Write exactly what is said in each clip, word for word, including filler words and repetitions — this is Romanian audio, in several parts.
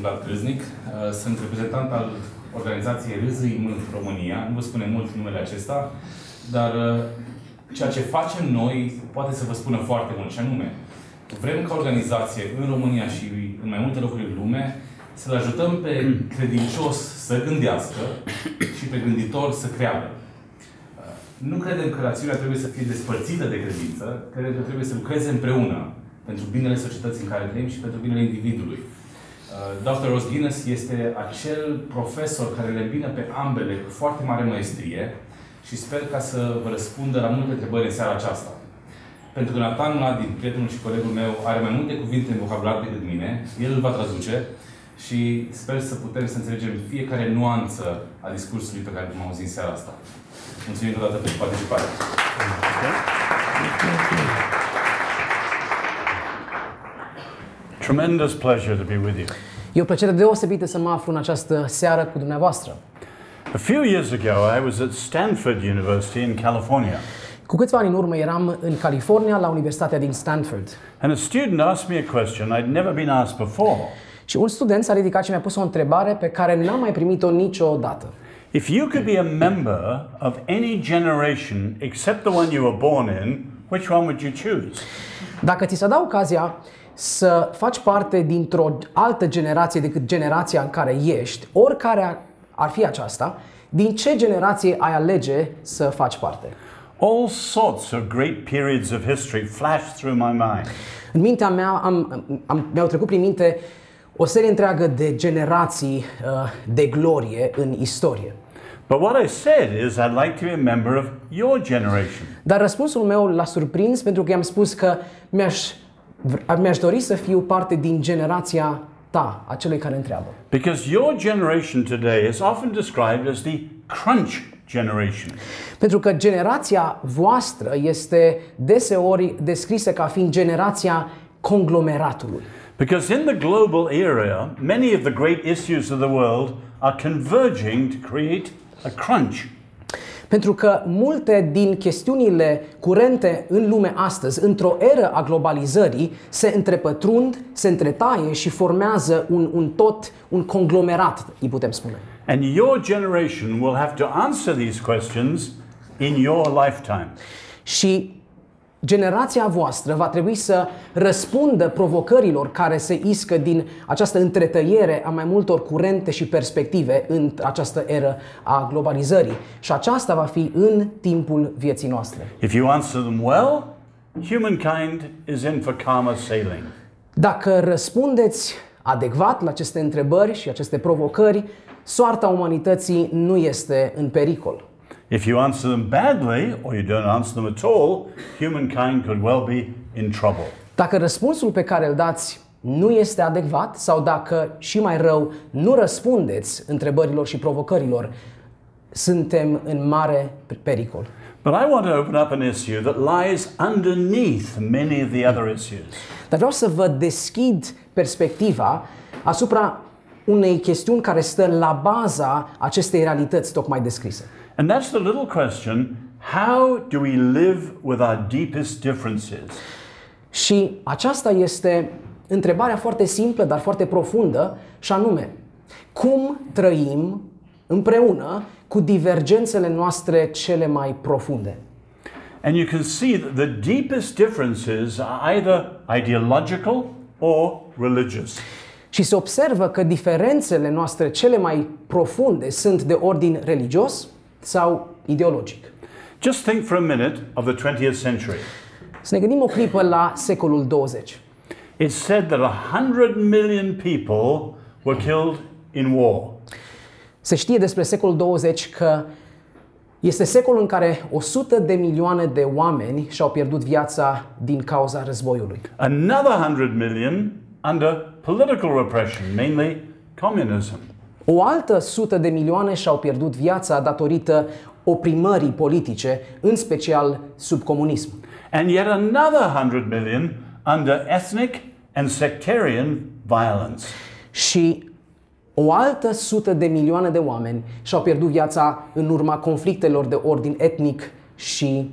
Vlad Crâznic, sunt reprezentant al organizației Râzâi Mult România. Nu vă spune mult numele acesta, dar ceea ce facem noi poate să vă spună foarte mult, și anume, vrem ca organizație în România și în mai multe locuri în lume să-l ajutăm pe credincios să gândească și pe gânditor să creadă. Nu credem că rațiunea trebuie să fie despărțită de credință, credem că trebuie să lucreze împreună pentru binele societății în care trăim și pentru binele individului. doctor Os Guinness este acel profesor care le îmbină pe ambele cu foarte mare maestrie și sper ca să vă răspundă la multe întrebări în seara aceasta. Pentru că Nathan Mladin, prietenul și colegul meu, are mai multe cuvinte în vocabular decât mine, el îl va traduce și sper să putem să înțelegem fiecare nuanță a discursului pe care l-am auzit în seara asta. Mulțumim încă o dată pentru participare. Tremendous pleasure to be with you. E o plăcere deosebită să mă aflu în această seară cu dumneavoastră. A few years ago, I was at Stanford University in California. Cu câțiva ani în urmă eram în California, la Universitatea din Stanford. And a student asked me a question I'd never been asked before. Și un student s-a ridicat și mi-a pus o întrebare pe care n-am mai primit-o niciodată. If you could be a member of any generation except the one you were born in, which one would you choose? Dacă ți s-a dat ocazia să faci parte dintr-o altă generație decât generația în care ești, oricare ar fi aceasta, din ce generație ai alege să faci parte? All sorts of great periods of history flashed through my mind. În mintea mea am, am, mi-au trecut prin minte o serie întreagă de generații uh, de glorie în istorie. But what I said is I'd like to be a member of your generation. Dar răspunsul meu l-a surprins pentru că i-am spus că mi-aș mi-aș dori să fiu parte din generația ta, a celui care întreabă. Because your generation today is often described as the crunch generation. Pentru că generația voastră este deseori descrisă ca fiind generația conglomeratului. Because in the global era, many of the great issues of the world are converging to create a crunch. Pentru că multe din chestiunile curente în lume astăzi, într-o eră a globalizării, se întrepătrund, se întretaie și formează un, un tot, un conglomerat, îi putem spune. And your generation will have to answer these questions in your lifetime. Și generația voastră va trebui să răspundă provocărilor care se iscă din această întretăiere a mai multor curente și perspective în această eră a globalizării. Și aceasta va fi în timpul vieții noastre. If you answer them well, humankind is in for calmer sailing. Dacă răspundeți adecvat la aceste întrebări și aceste provocări, soarta umanității nu este în pericol. If you answer them badly, or you don't answer them at all, humankind could well be in trouble. Dacă răspunsul pe care îl dați nu este adecvat sau dacă, și mai rău, nu răspundeți întrebărilor și provocărilor, suntem în mare pericol. But I want to open up an issue that lies underneath many of the other issues. Dar vreau să vă deschid perspectiva asupra unei chestiuni care stă la baza acestei realități tocmai descrise. And that's the little question, how do we live with our deepest differences? Și aceasta este întrebarea foarte simplă, dar foarte profundă, și anume, cum trăim împreună cu divergențele noastre cele mai profunde? And you can see that the deepest differences are either ideological or religious. Și se observă că diferențele noastre cele mai profunde sunt de ordin religios sau ideologic. Just think for a minute of the twentieth century. Să ne gândim o clipă la secolul douăzeci. It's said that a hundred million people were killed in war. Se știe despre secolul douăzeci că este secolul în care o sută de milioane de oameni și-au pierdut viața din cauza războiului. Another hundred million under political repression, mainly communism. O altă sută de milioane și-au pierdut viața datorită oprimării politice, în special sub comunism. And yet another hundred million under ethnic and sectarian violence. Și o altă sută de milioane de oameni și-au pierdut viața în urma conflictelor de ordin etnic și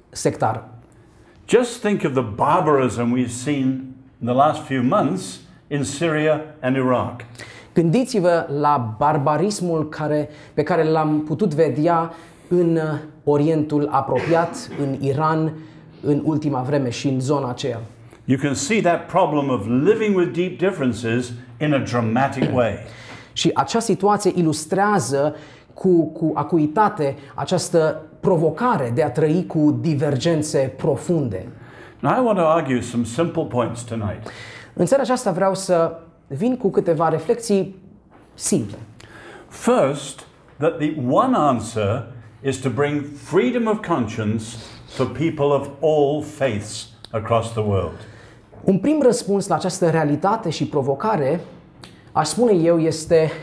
sectar. Just think of the barbarism we've seen in the last few months in Syria and Iraq. Gândiți-vă la barbarismul care, pe care l-am putut vedea în Orientul apropiat, în Iran, în ultima vreme și în zona aceea. You can see that problem of living with deep differences in a dramatic way. Și acea situație ilustrează cu, cu acuitate această provocare de a trăi cu divergențe profunde. Now I want to argue some simple points tonight. În seara aceasta vreau să vin cu câteva reflexii simple. First, that the one answer is to bring freedom of conscience for people of all faiths across the world. Un prim răspuns la această realitate și provocare, aș spune eu, este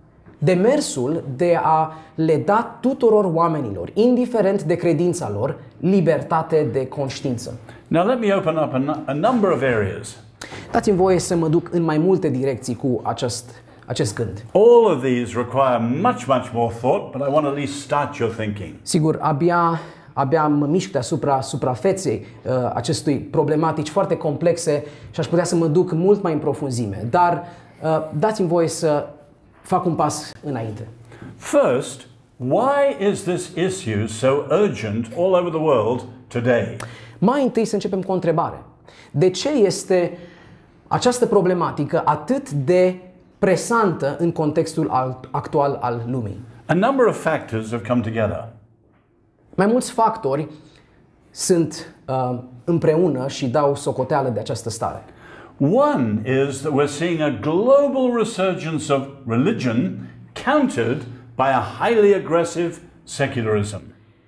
demersul de a le da tuturor oamenilor, indiferent de credința lor, libertate de conștiință. Now let me open up a, a number of areas. Dați-mi voie să mă duc în mai multe direcții cu acest, acest gând. All of these require much, much more thought, but I want to at least start your thinking. Sigur, abia, abia mă mișc deasupra suprafeței uh, acestui problematici foarte complexe și aș putea să mă duc mult mai în profunzime, dar uh, dați-mi voie să fac un pas înainte. First, why is this issue so urgent all over the world today? Mai întâi să începem cu o întrebare. De ce este această problematică atât de presantă în contextul actual al lumii? A number of factors have come together. Mai mulți factori sunt uh, împreună și dau socoteală de această stare. One is that we're seeing a global resurgence of religion countered by a highly aggressive secularism.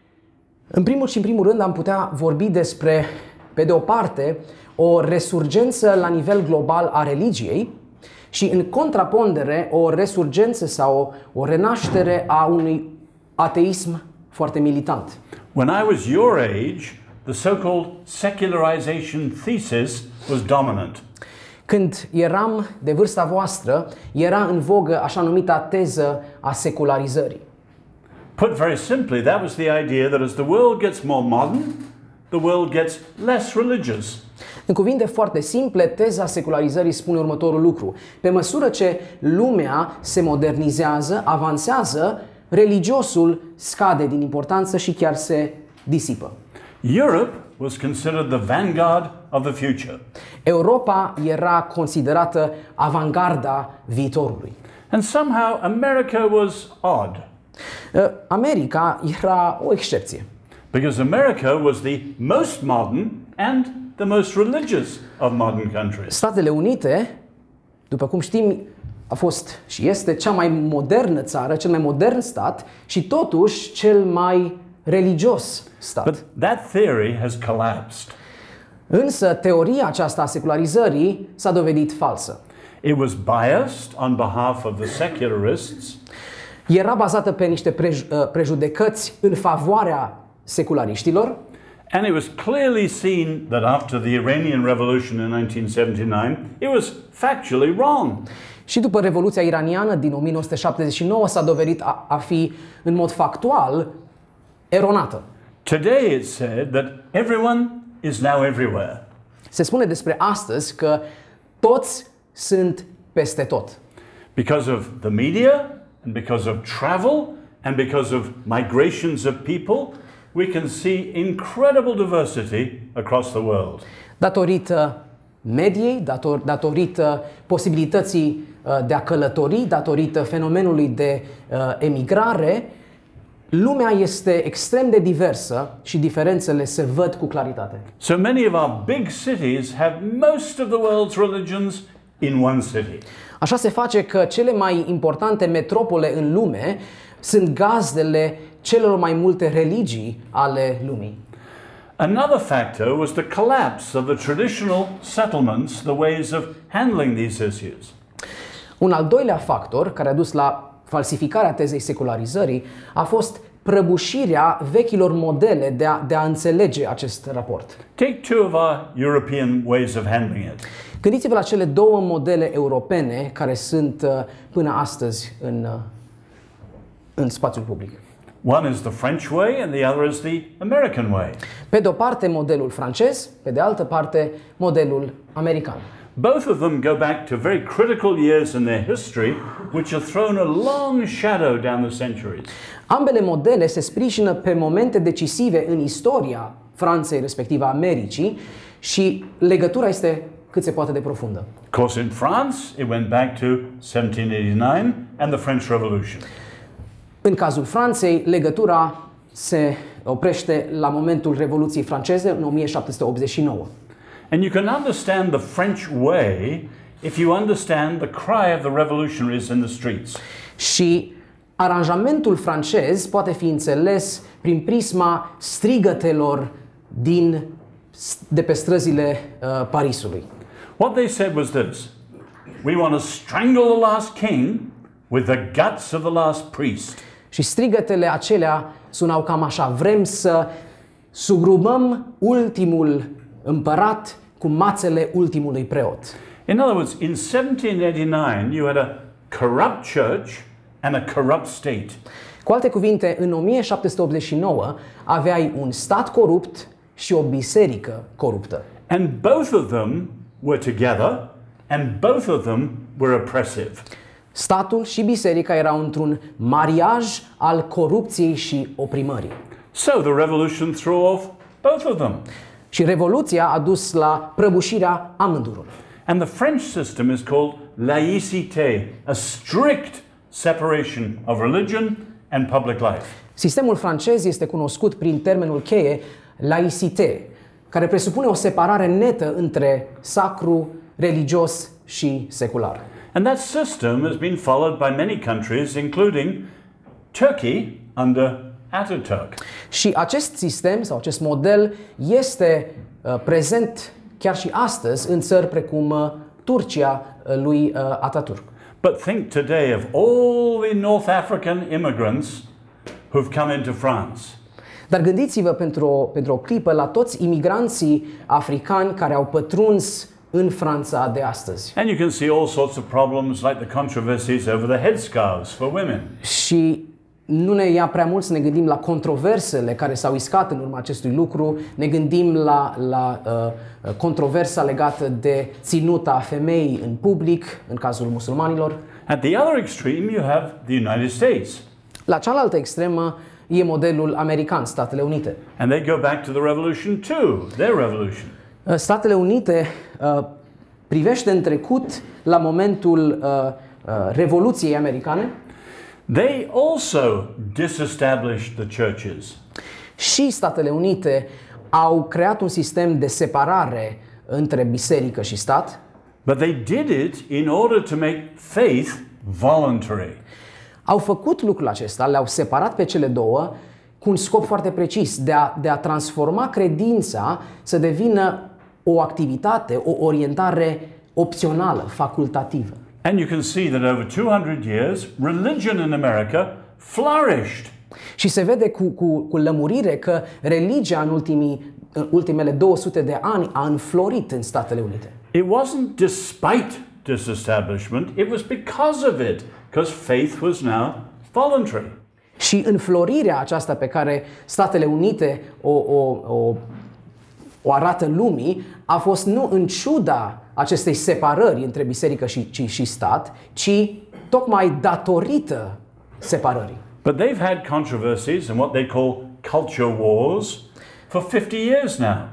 În primul și în primul rând am putea vorbi despre, pe de o parte, o resurgență la nivel global a religiei și în contrapondere o resurgență sau o, o renaștere a unui ateism foarte militant. When I was your age, the so-called secularization thesis was dominant. Când eram de vârsta voastră, era în vogă așa numita teză a secularizării. Put very simply, that was the idea that as the world gets more modern, the world gets less religious. În cuvinte foarte simple, teza secularizării spune următorul lucru. Pe măsură ce lumea se modernizează, avansează, religiosul scade din importanță și chiar se disipă. Europe was considered the vanguard of the future. Europa era considerată avangarda viitorului. And somehow America was odd. America era o excepție. Because America was the most modern and the most religious of modern countries. Statele Unite, după cum știm, a fost și este cea mai modernă țară, cel mai modern stat și totuși cel mai religios stat. But that theory has collapsed. Însă teoria aceasta a secularizării s-a dovedit falsă. It was biased on behalf of the secularists. Era bazată pe niște prej- prejudecăți în favoarea seculariștilor. And it was clearly seen that after the Iranian Revolution in nineteen seventy-nine, it was factually wrong. Și după Revoluția iraniană din o mie nouă sute șaptezeci și nouă s-a dovedit a, a fi în mod factual eronată. Today it's said that everyone is now everywhere. Se spune despre astăzi că toți sunt peste tot. Because of the media and because of travel and because of migrations of people, we can see incredible diversity across the world. Datorită mediei, dator, datorită posibilității uh, de a călători, datorită fenomenului de uh, emigrare, lumea este extrem de diversă și diferențele se văd cu claritate. So many of our big cities have most of the world's religions in one city. Așa se face că cele mai importante metropole în lume sunt gazdele celor mai multe religii ale lumii. Another factor was the collapse of the traditional settlements, the ways of handling these issues. Un al doilea factor care a dus la falsificarea tezei secularizării a fost prăbușirea vechilor modele de a, de a înțelege acest raport. Take two of our European ways of handling it. Gândiți-vă la cele două modele europene care sunt uh, până astăzi în, uh, în spațiul public. One is the French way and the other is the American way. Pe de o parte modelul francez, pe de altă parte modelul american. Both of them go back to very critical years in their history, which have thrown a long shadow down the centuries. Ambele modele se sprijină pe momente decisive în istoria Franței, respectiv a Americii, și legătura este cât se poate de profundă. Of course, in France, it went back to seventeen eighty-nine and the French Revolution. În cazul Franței, legătura se oprește la momentul Revoluției franceze în o mie șapte sute optzeci și nouă. And you can understand the French way if you understand the cry of the revolutionaries in the streets. Și aranjamentul francez poate fi înțeles prin prisma strigătelor din, de pe străzile uh, Parisului. What they said was this: we want to strangle the last king with the guts of the last priest. Și strigătele acelea sunau cam așa: vrem să sugrumăm ultimul împărat cu mațele ultimului preot. In other words, in seventeen eighty-nine you had a corrupt church and a corrupt state. Cu alte cuvinte, în o mie șapte sute optzeci și nouă aveai un stat corupt și o biserică coruptă. And both of them were together and both of them were oppressive. Statul și biserica erau într-un mariaj al corupției și oprimării. So the revolution threw off both of them. Și Revoluția a dus la prăbușirea amândurora. And the French system is called laïcité, a strict separation of religion and public life. Sistemul francez este cunoscut prin termenul cheie laïcité, care presupune o separare netă între sacru, religios și secular. And that system has been followed by many countries, including Turkey under Ataturk. Și acest sistem sau acest model este uh, prezent chiar și astăzi în țări precum uh, Turcia uh, lui uh, Ataturk. But think today of all the North African immigrants who've come into France. Dar gândiți-vă pentru o, pentru o clipă la toți imigranții africani care au pătruns în Franța de astăzi. And you can see all sorts of problems like the controversies over the headscarves for women. Și nu ne ia prea mult să ne gândim la controversele care s-au iscat în urma acestui lucru. Ne gândim la, la uh, controversa legată de ținuta femeii în public, în cazul musulmanilor. At the other extreme, you have the United States. La cealaltă extremă e modelul american, Statele Unite. And they go back to the revolution too, their revolution. Statele Unite uh, privește în trecut la momentul uh, uh, Revoluției Americane. They also disestablished the churches. Și Statele Unite au creat un sistem de separare între biserică și stat. But they did it in order to make faith voluntary. Au făcut lucrul acesta, le-au separat pe cele două cu un scop foarte precis, de a, de a transforma credința să devină o activitate, o orientare opțională, facultativă. And you can see that over two hundred years, religion in America flourished. Și se vede cu, cu, cu lămurire că religia în, ultimii, în ultimele două sute de ani a înflorit în Statele Unite. It wasn't despite disestablishment, it was because of it, because faith was now voluntary. Și înflorirea aceasta pe care Statele Unite o, o, o, o arată lumii a fost nu în ciuda acestei separări între biserică și, și, și stat, ci tocmai datorită separării. But they've had controversies and what they call culture wars for fifty years now.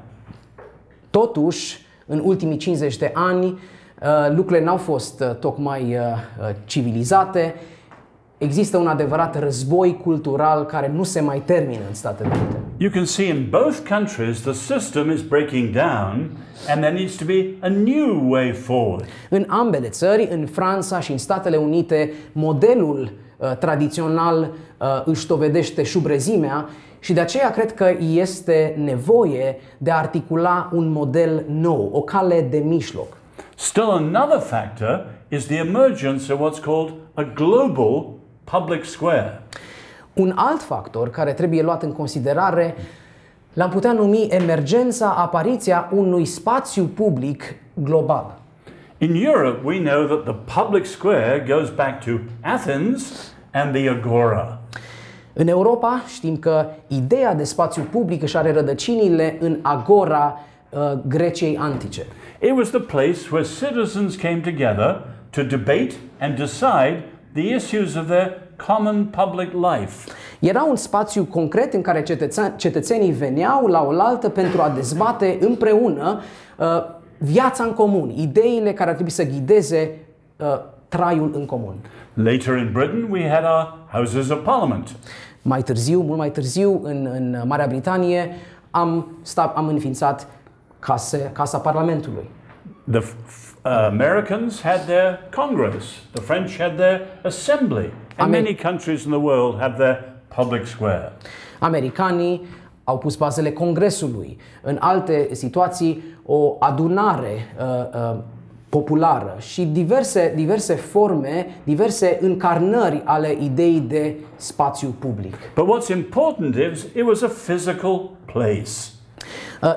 Totuși, în ultimii cincizeci de ani, lucrurile n-au fost tocmai civilizate. Există un adevărat război cultural care nu se mai termină în Statele Unite. You can see in both countries the system is breaking down and there needs to be a new way forward. În ambele țări, în Franța și în Statele Unite, modelul uh, tradițional uh, își dovedește șubrezimea și de aceea cred că este nevoie de a articula un model nou, o cale de mijloc. Still another factor is the emergence of what's called a global public square. Un alt factor care trebuie luat în considerare l-am putea numi emergența, apariția unui spațiu public global. In Europe, we know that the public square goes back to Athens and the Agora. În Europa știm că ideea de spațiu public își are rădăcinile în Agora uh, Greciei antice. It was the place where citizens came together to debate and decide the issues of their common public life. Era un spațiu concret în care cetățeni, cetățenii veneau la oaltă pentru a dezbate împreună uh, viața în comun, ideile care ar trebui să ghideze uh, traiul în comun. Later in Britain, we had our Houses of Parliament. Mai târziu, mult mai târziu, în, în Marea Britanie, am, sta, am înființat case, Casa Parlamentului. The uh, Americans had their Congress. The French had their Assembly. And Amer- many countries in the world have their public square. Americanii au pus bazele Congresului. În alte situații, o adunare uh, uh, populară și diverse, diverse forme, diverse încarnări ale ideii de spațiu public. But what's important is it was a physical place. Uh,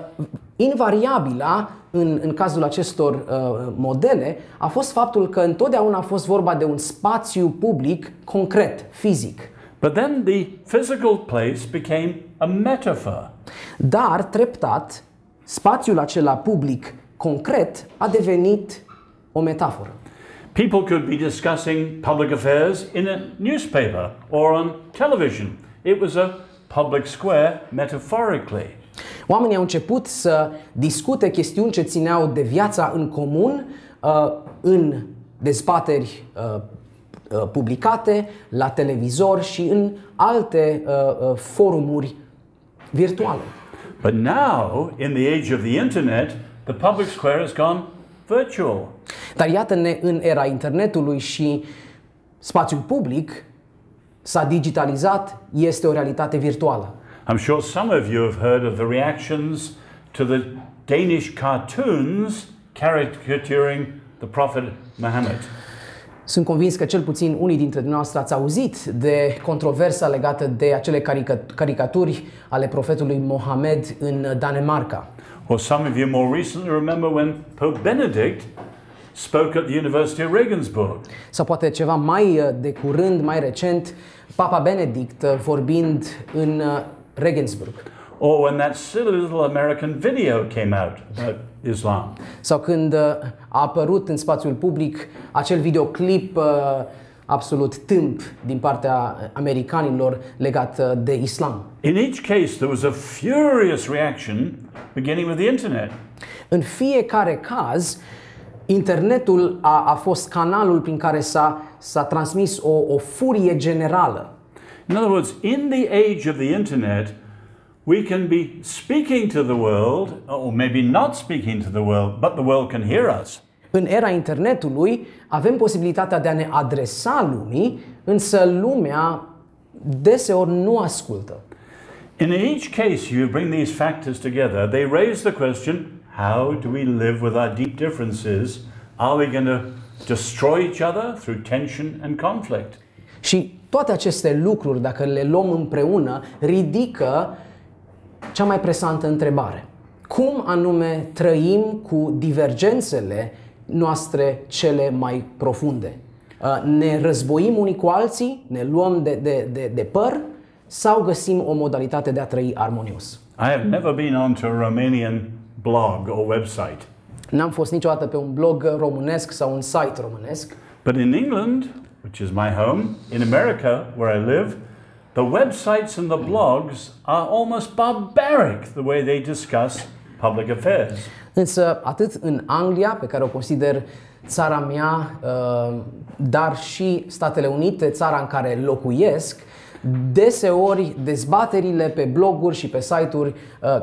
invariabila în, în cazul acestor uh, modele a fost faptul că întotdeauna a fost vorba de un spațiu public concret, fizic. But then the physical place became a metaphor. Dar, treptat, spațiul acela public concret a devenit o metaforă. People could be discussing public affairs in a newspaper or on television. It was a public square metaphorically. Oamenii au început să discute chestiuni ce țineau de viața în comun uh, în dezbateri uh, uh, publicate, la televizor și în alte uh, uh, forumuri virtuale. But now, in the age of the internet, the public square has gone virtual. Dar iată-ne în era internetului și spațiul public s-a digitalizat, este o realitate virtuală. I'm sure some of you have heard of the reactions to the Danish cartoons caricaturing the Prophet Muhammad. Sunt convins că cel puțin unii dintre dumneavoastră ați auzit de controversa legată de acele carica- caricaturi ale profetului Mohamed în Danemarca. Or some of you more recently remember when Pope Benedict spoke at the University of Regensburg. Sau poate ceva mai de curând, mai recent, Papa Benedict vorbind în Regensburg. Or when that silly little American video came out about Islam. Sau când a apărut în spațiul public acel videoclip uh, absolut tâmp din partea americanilor legat uh, de islam. In each case there was a furious reaction beginning with the internet. În fiecare caz, internetul a, a fost canalul prin care s-a, s-a transmis o, o furie generală. In other words, in the age of the internet, we can be speaking to the world, or maybe not speaking to the world, but the world can hear us. În era internetului avem posibilitatea de a ne adresa lumii, însă lumea deseori nu ascultă. In each case, you bring these factors together, they raise the question, how do we live with our deep differences? Are we going to destroy each other through tension and conflict? Și toate aceste lucruri, dacă le luăm împreună, ridică cea mai presantă întrebare. Cum anume trăim cu divergențele noastre cele mai profunde? Ne războim unii cu alții? Ne luăm de, de, de, de păr? Sau găsim o modalitate de a trăi armonios? I have never been onto a Romanian blog or website. N-am fost niciodată pe un blog românesc sau un site românesc. But in England, which is my home, in America, where I live, the websites and the blogs are almost barbaric the way they discuss public affairs. Însă atât în Anglia, pe care o consider țara mea, dar și Statele Unite, țara în care locuiesc, deseori dezbaterile pe bloguri și pe site-uri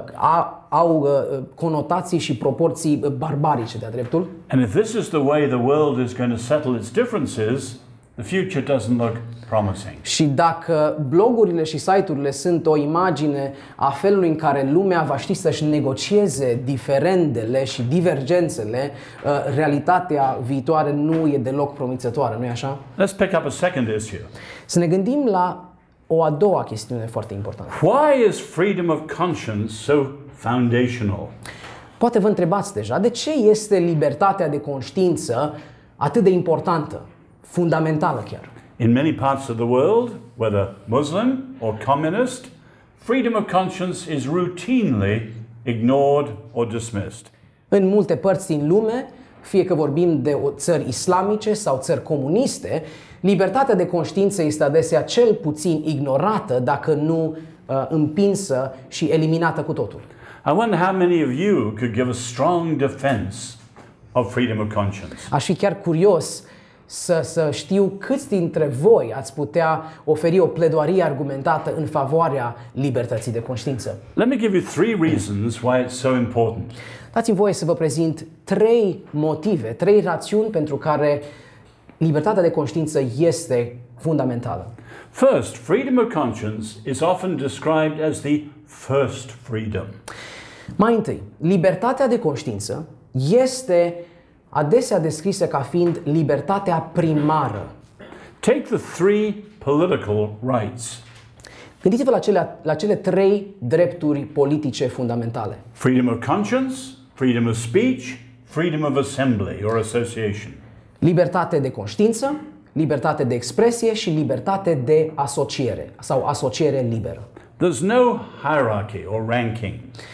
au conotații și proporții barbarice de-a dreptul. And if this is the way the world is going to settle its differences, the future doesn't look promising. Și dacă blogurile și site-urile sunt o imagine a felului în care lumea va ști să-și negocieze diferendele și divergențele, realitatea viitoare nu e deloc promițătoare, nu e așa? Let's pick up a second issue. Să ne gândim la o a doua chestiune foarte importantă. Why is freedom of conscience so foundational? Poate vă întrebați deja, de ce este libertatea de conștiință atât de importantă, fundamentală chiar? In many parts of the world, whether Muslim or communist, freedom of conscience is routinely ignored or dismissed. În multe părți din lume, fie că vorbim de țări islamice sau țări comuniste, libertatea de conștiință este adesea cel puțin ignorată, dacă nu uh, împinsă și eliminată cu totul. I wonder how many of you could give a strong defense of freedom of conscience. Aș fi chiar curios să, să știu câți dintre voi ați putea oferi o pledoarie argumentată în favoarea libertății de conștiință. Let me give you three reasons why it's so important. Dați-mi voie să vă prezint trei motive, trei rațiuni pentru care libertatea de conștiință este fundamentală. First, freedom of conscience is often described as the first freedom. Mai întâi, libertatea de conștiință este adesea descrisă ca fiind libertatea primară. Take the three political rights. Gândiți-vă la cele, la cele trei drepturi politice fundamentale. Freedom of conscience, freedom of speech, freedom of assembly or association. Libertate de conștiință, libertate de expresie și libertate de asociere sau asociere liberă. There's no hierarchy or ranking.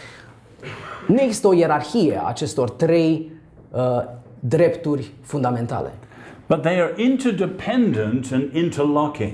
Nu există o ierarhie a acestor trei uh, drepturi fundamentale. But they are interdependent and interlocking.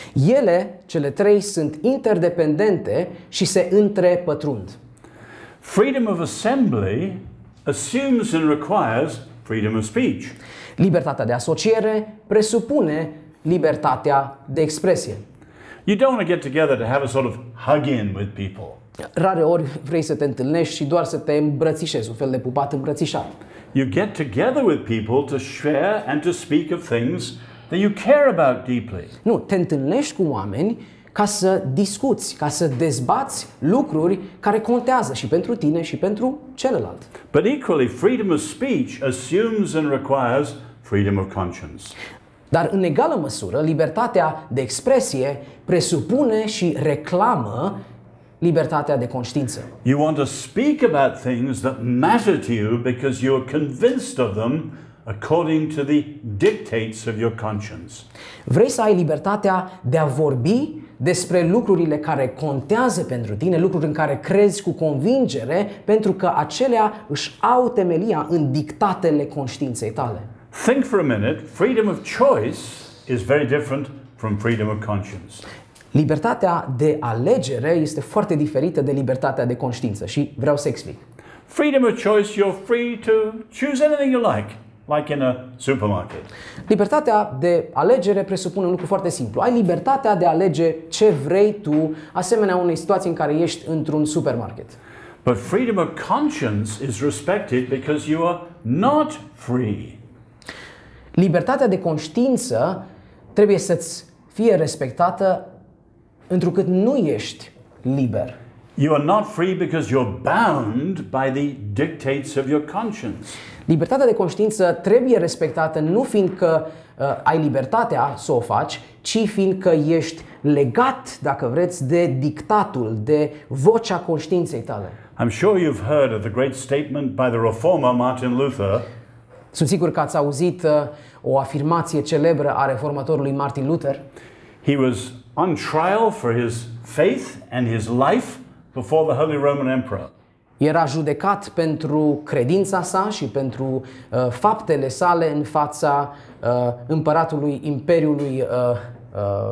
Ele, cele trei, sunt interdependente și se întrepătrund. Freedom of assembly assumes and requires freedom of speech. Libertatea de asociere presupune libertatea de expresie. You don't want to get together to have a sort of hug-in with people. Rare ori vrei să te întâlnești și doar să te îmbrățișezi, un fel de pupat îmbrățișat. You get together with people to share and to speak of things that you care about deeply. Nu, te întâlnești cu oameni ca să discuți, ca să dezbați lucruri care contează și pentru tine și pentru celălalt. But equally, freedom of speech assumes and requires freedom of conscience. Dar în egală măsură, libertatea de expresie presupune și reclamă libertatea de conștiință. You want to speak about things that matter to you because you're convinced of them according to the dictates of your conscience. Vrei să ai libertatea de a vorbi despre lucrurile care contează pentru tine, lucruri în care crezi cu convingere, pentru că acelea își au temelia în dictatele conștiinței tale. Think for a minute. Freedom of choice is very different from freedom of conscience. Libertatea de alegere este foarte diferită de libertatea de conștiință și vreau să explic. Freedom of choice, you're free to choose anything you like, like in a supermarket. Libertatea de alegere presupune un lucru foarte simplu. Ai libertatea de a alege ce vrei tu, asemenea unei situații în care ești într-un supermarket. But freedom of conscience is respected because you are not free. Libertatea de conștiință trebuie să-ți fie respectată întrucât nu ești liber. You are not free because you're bound by the dictates of your conscience. Libertatea de conștiință trebuie respectată nu fiindcă uh, ai libertatea să o faci, ci fiindcă ești legat, dacă vreți, de dictatul, de vocea conștiinței tale. I'm sure you've heard of the great statement by the reformer Martin Luther. Sunt sigur că ați auzit uh, o afirmație celebră a reformatorului Martin Luther. He was on trial for his faith and his life before the Holy Roman Emperor. Era judecat pentru credința sa și pentru uh, faptele sale în fața uh, împăratului Imperiului uh, uh,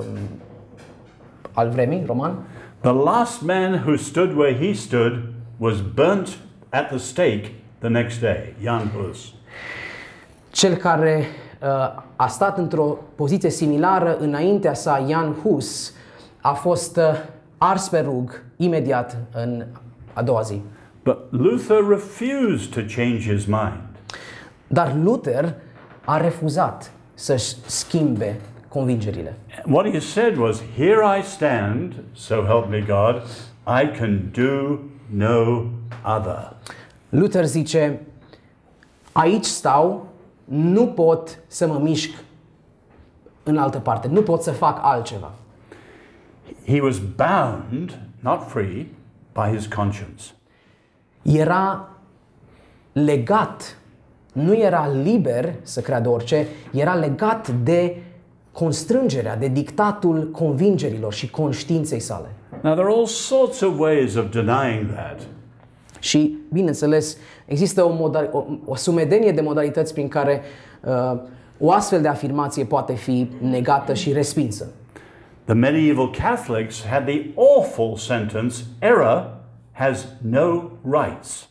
al vremii, roman. The last man who stood where he stood was burnt at the stake the next day, Jan Hus. Cel care uh, a stat într-o poziție similară înaintea sa, Jan Hus, a fost uh, ars pe rug imediat în a doua zi. But Luther refused to change his mind. Dar Luther a refuzat să-și schimbe convingerile. What he said was, "Here I stand, so help me God, I can do no other." Luther zice, aici stau, nu pot să mă mișc în altă parte, nu pot să fac altceva. He was bound, not free, by his conscience. Era legat, nu era liber să creadă orice, era legat de constrângerea, de dictatul convingerilor și conștiinței sale. Now there are all sorts of ways of denying that. Și, bineînțeles, există o, modal, o, o sumedenie de modalități prin care uh, o astfel de afirmație poate fi negată și respinsă. The medieval Catholics had the awful sentence, error has no rights.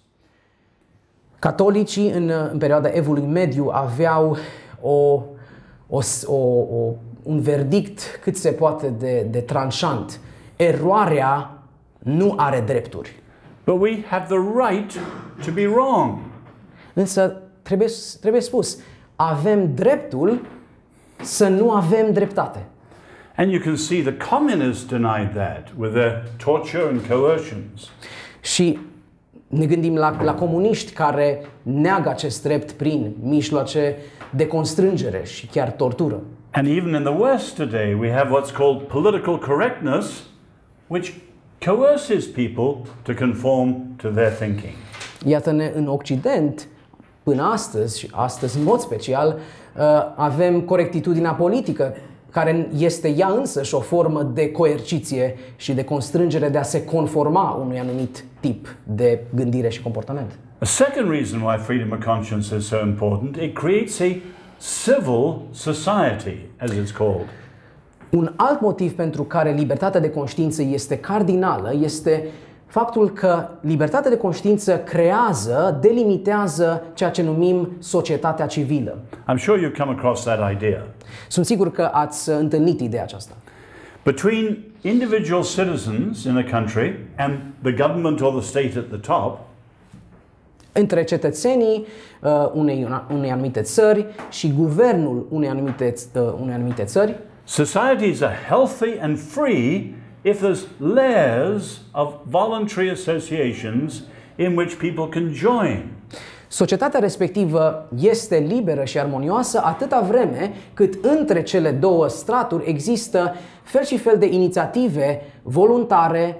Catolicii în, în perioada Evului Mediu aveau o, o, o, o, un verdict cât se poate de, de tranșant. Eroarea nu are drepturi. But we have the right to be wrong. Însă trebuie, trebuie spus, avem dreptul să nu avem dreptate. And you can see the communists denied that with their torture and coercions. Și ne gândim la, la comuniști care neagă acest drept prin mijloace de constrângere și chiar tortură. And even in the West today we have what's called political correctness, which coerces people to conform to their thinking. Iată-ne în Occident, până astăzi, și astăzi în mod special, avem corectitudinea politică, care este ea însăși o formă de coerciție și de constrângere de a se conforma unui anumit tip de gândire și comportament. A second reason why freedom of conscience is so important, it creates a civil society, as it's called. Un alt motiv pentru care libertatea de conștiință este cardinală este faptul că libertatea de conștiință creează, delimitează ceea ce numim societatea civilă. I'm sure you've come across that idea. Sunt sigur că ați întâlnit ideea aceasta. Between individual citizens in a country and the government or the state at the top, între cetățenii uh, unei, unei anumite țări și guvernul unei anumite, uh, unei anumite țări, societies are healthy and free if there's layers of voluntary associations in which people can join. Societatea respectivă este liberă și armonioasă atâta vreme cât între cele două straturi există fel și fel de inițiative voluntare,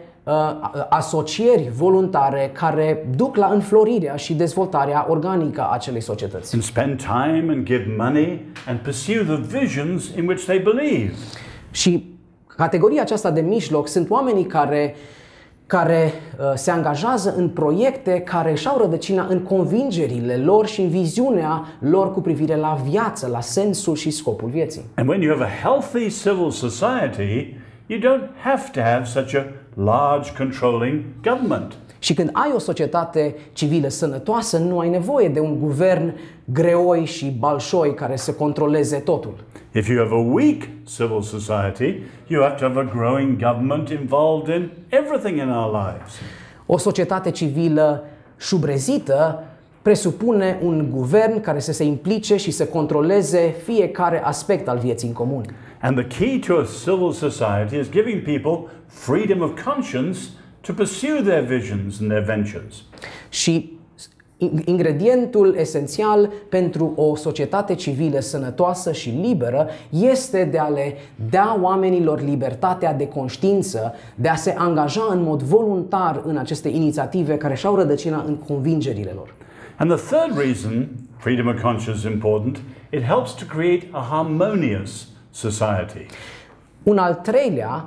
asocieri voluntare care duc la înflorirea și dezvoltarea organică a acelei societăți. And spend time and give money and pursue the visions in which they believe. Și categoria aceasta de mijloc sunt oamenii care care uh, se angajează în proiecte care își au rădăcina în convingerile lor și în viziunea lor cu privire la viață, la sensul și scopul vieții. And when you have a healthy civil society, you don't have to have such a large controlling government. Și când ai o societate civilă sănătoasă, nu ai nevoie de un guvern greoi și balșoi care să controleze totul. If you have a weak civil society, you have to have a growing government involved in everything in our lives. O societate civilă șubrezită presupune un guvern care să se implice și să controleze fiecare aspect al vieții în comun. And the key to a civil society is giving people freedom of conscience to pursue their visions and their ventures. Și ingredientul esențial pentru o societate civilă sănătoasă și liberă este de a le da oamenilor libertatea de conștiință, de a se angaja în mod voluntar în aceste inițiative care și-au rădăcina în convingerile lor. And the third reason freedom of conscience is important, it helps to create a harmonious society. Un al treilea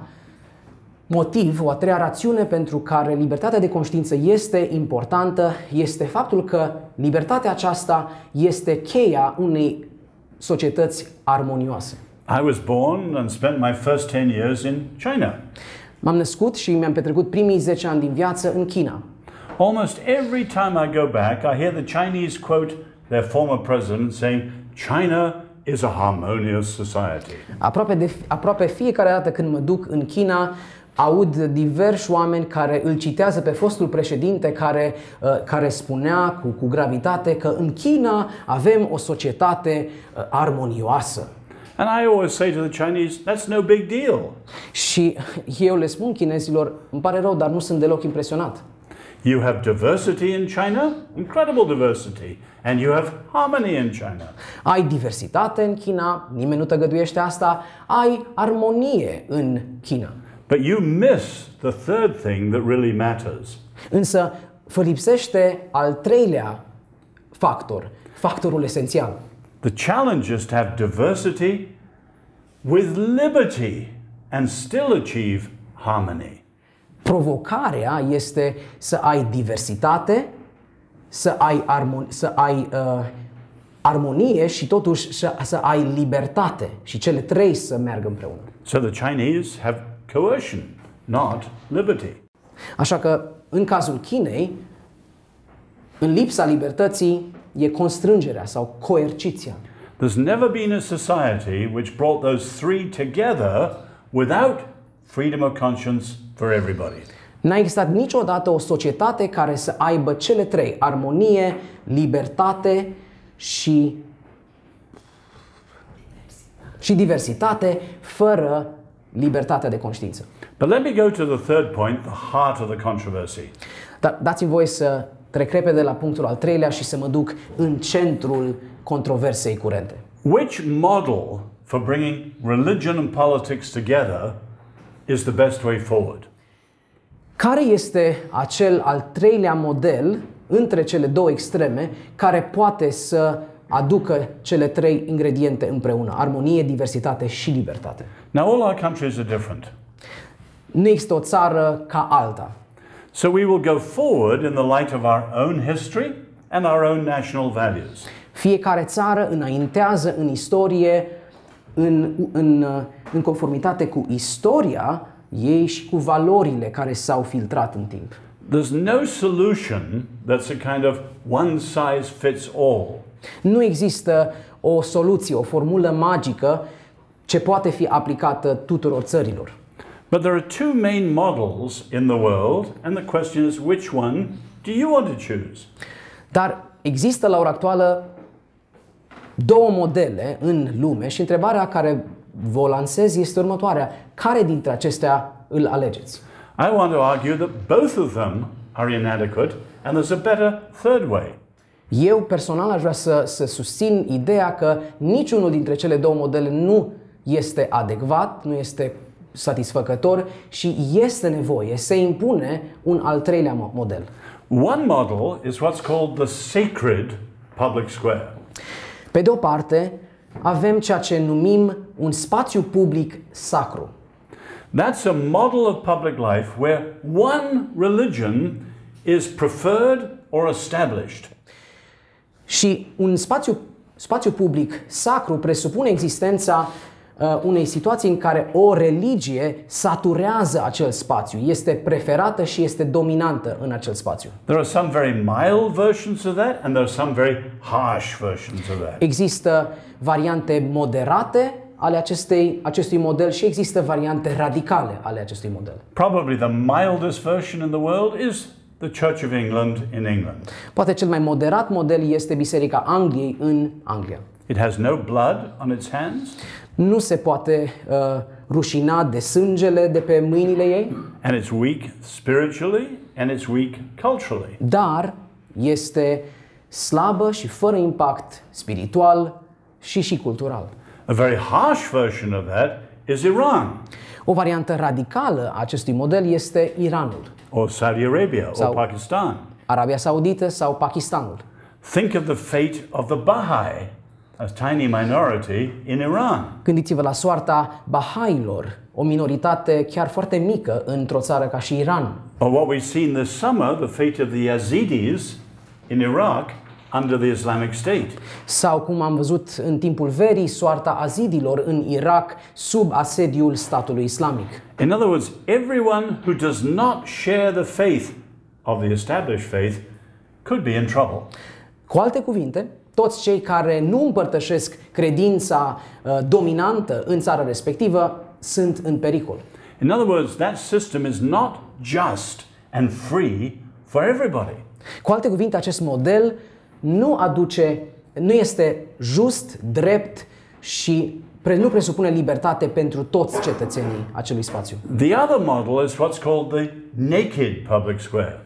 motiv, o a treia rațiune pentru care libertatea de conștiință este importantă este faptul că libertatea aceasta este cheia unei societăți armonioase. I was born and spent my first ten years in China. M-am născut și mi-am petrecut primii zece ani din viață în China. Almost every time I go back, I hear the Chinese quote their former president saying, China is a harmonious society. Aproape, de, aproape fiecare dată când mă duc în China, aud diversi oameni care îl citează pe fostul președinte care, uh, care spunea cu, cu gravitate că în China avem o societate uh, armonioasă. And I always say to the Chinese, that's no big deal. Și eu le spun chinezilor, îmi pare rău, dar nu sunt deloc impresionat. You have diversity in China, incredible diversity, and you have harmony in China. Ai diversitate în China, nimeni nu tăgăduiește asta, ai armonie în China. But you miss the third thing that really matters. Însă vă lipsește al treilea factor, factorul esențial. The challenge is to have diversity with liberty and still achieve harmony. Provocarea este să ai diversitate, să ai, armon- să ai uh, armonie și totuși să, să ai libertate. Și cele trei să meargă împreună. So the Chinese have coercion, not liberty. Așa că, în cazul Chinei, în lipsa libertății e constrângerea sau coerciția. There's never been a society which brought those three together without freedom of conscience for everybody. N-a existat niciodată o societate care să aibă cele trei: armonie, libertate și, și diversitate, fără libertatea de conștiință. But let me go to the third point, the heart of the controversy. Dar dați-mi voie să trec repede la punctul al treilea și să mă duc în centrul controversei curente. Which model for bringing religion and politics together is the best way forward? Care este acel al treilea model între cele două extreme care poate să aducă cele trei ingrediente împreună: armonie, diversitate și libertate? Now all our countries are different. Nu există o țară ca alta. So we will go forward in the light of our own history and our own national values. Fiecare țară înaintează în istorie în, în, în conformitate cu istoria ei și cu valorile care s-au filtrat în timp. There's no solution that's a kind of one size fits all. Nu există o soluție, o formulă magică ce poate fi aplicată tuturor țărilor. But there are two main models in the world, and the question is, which one do you want to choose? Dar există la ora actuală două modele în lume și întrebarea care vă lansez este următoarea: care dintre acestea îl alegeți? I want to argue that both of them are inadequate, and there's a better third way. Eu personal aș vrea să, să susțin ideea că niciunul dintre cele două modele nu este adecvat, nu este satisfăcător și este nevoie, se impune un al treilea model. One model is what's called the sacred public square. Pe de o parte, avem ceea ce numim un spațiu public sacru. That's a model of public life where one religion is preferred or established. Și un spațiu, spațiu public sacru presupune existența uh, unei situații în care o religie saturează acel spațiu, este preferată și este dominantă în acel spațiu. There are some very mild versions of that, and there are some very harsh versions of that. Există variante moderate ale acestei, acestui model și există variante radicale ale acestui model. Probably the mildest version in the world is the Church of England in England. Poate cel mai moderat model este Biserica Angliei în Anglia. It has no blood on its hands, Nu se poate uh, rușina de sângele de pe mâinile ei, and it's weak spiritually, and it's weak culturally. dar este slabă și fără impact spiritual și și cultural. A very harsh version of that is Iran, O variantă radicală a acestui model este Iranul, or Saudi Arabia, So- or Pakistan. Arabia Saudită sau Pakistanul. Think of the fate of the Baha'i, a tiny minority in Iran. Gândiți-vă la soarta Bahailor, o minoritate chiar foarte mică într-o țară ca și Iran. Or what we've seen this summer, the fate of the Yazidis in Iraq under the Islamic State. Sau cum am văzut în timpul verii, soarta azidilor în Irak sub asediul statului islamic. In other words, everyone who does not share the faith of the established faith could be in trouble. Cu alte cuvinte, toți cei care nu împărtășesc credința uh, dominantă în țara respectivă sunt în pericol. In other words, that system is not just and free for everybody. Cu alte cuvinte, acest model nu aduce, nu este just, drept și pre, nu presupune libertate pentru toți cetățenii acelui spațiu. The other model is what's called the naked public square.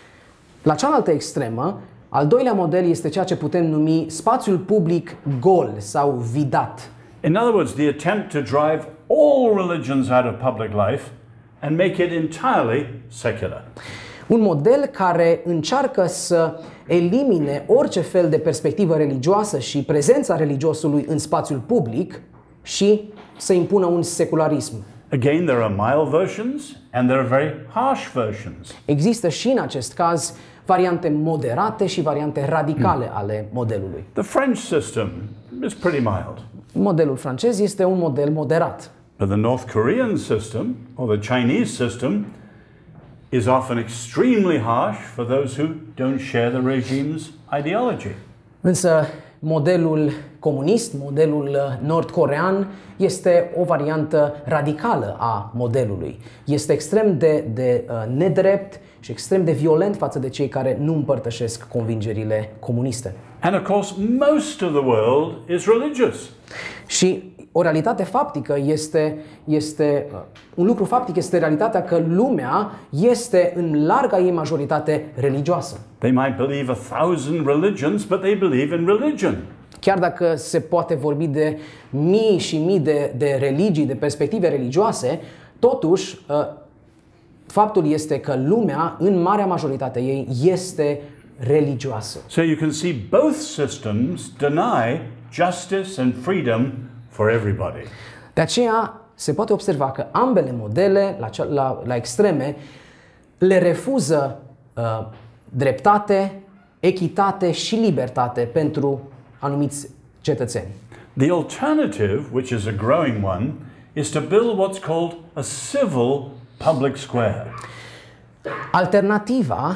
La cealaltă extremă, al doilea model este ceea ce putem numi spațiul public gol sau vidat. In other words, the attempt to drive all religions out of public life and make it entirely secular. Un model care încearcă să elimine orice fel de perspectivă religioasă și prezența religiosului în spațiul public și să impună un secularism. Again, there are mild versions and there are very harsh versions. Există și în acest caz variante moderate și variante radicale mm. ale modelului. The French system is pretty mild. Modelul francez este un model moderat. But the North Korean system or the Chinese system is often extremely harsh for those who don't share the regime's ideology. Însă modelul comunist, modelul nord-corean, este o variantă radicală a modelului. Este extrem de, de uh, nedrept și extrem de violent față de cei care nu împărtășesc convingerile comuniste. And of course, most of the world is religious. Și o realitate faptică este, este uh, un lucru faptic este realitatea că lumea este în larga ei majoritate religioasă. They might believe a thousand religions, but they believe in religion. Chiar dacă se poate vorbi de mii și mii de, de religii, de perspective religioase, totuși uh, faptul este că lumea, în marea majoritate ei, este religioasă. So you can see both systems deny justice and freedom for everybody. De aceea se poate observa că ambele modele, la, cea, la, la extreme, le refuză uh, dreptate, echitate și libertate pentru anumiți cetățeni. The alternative, which is a growing one, is to build what's called a civil public square. Alternativa,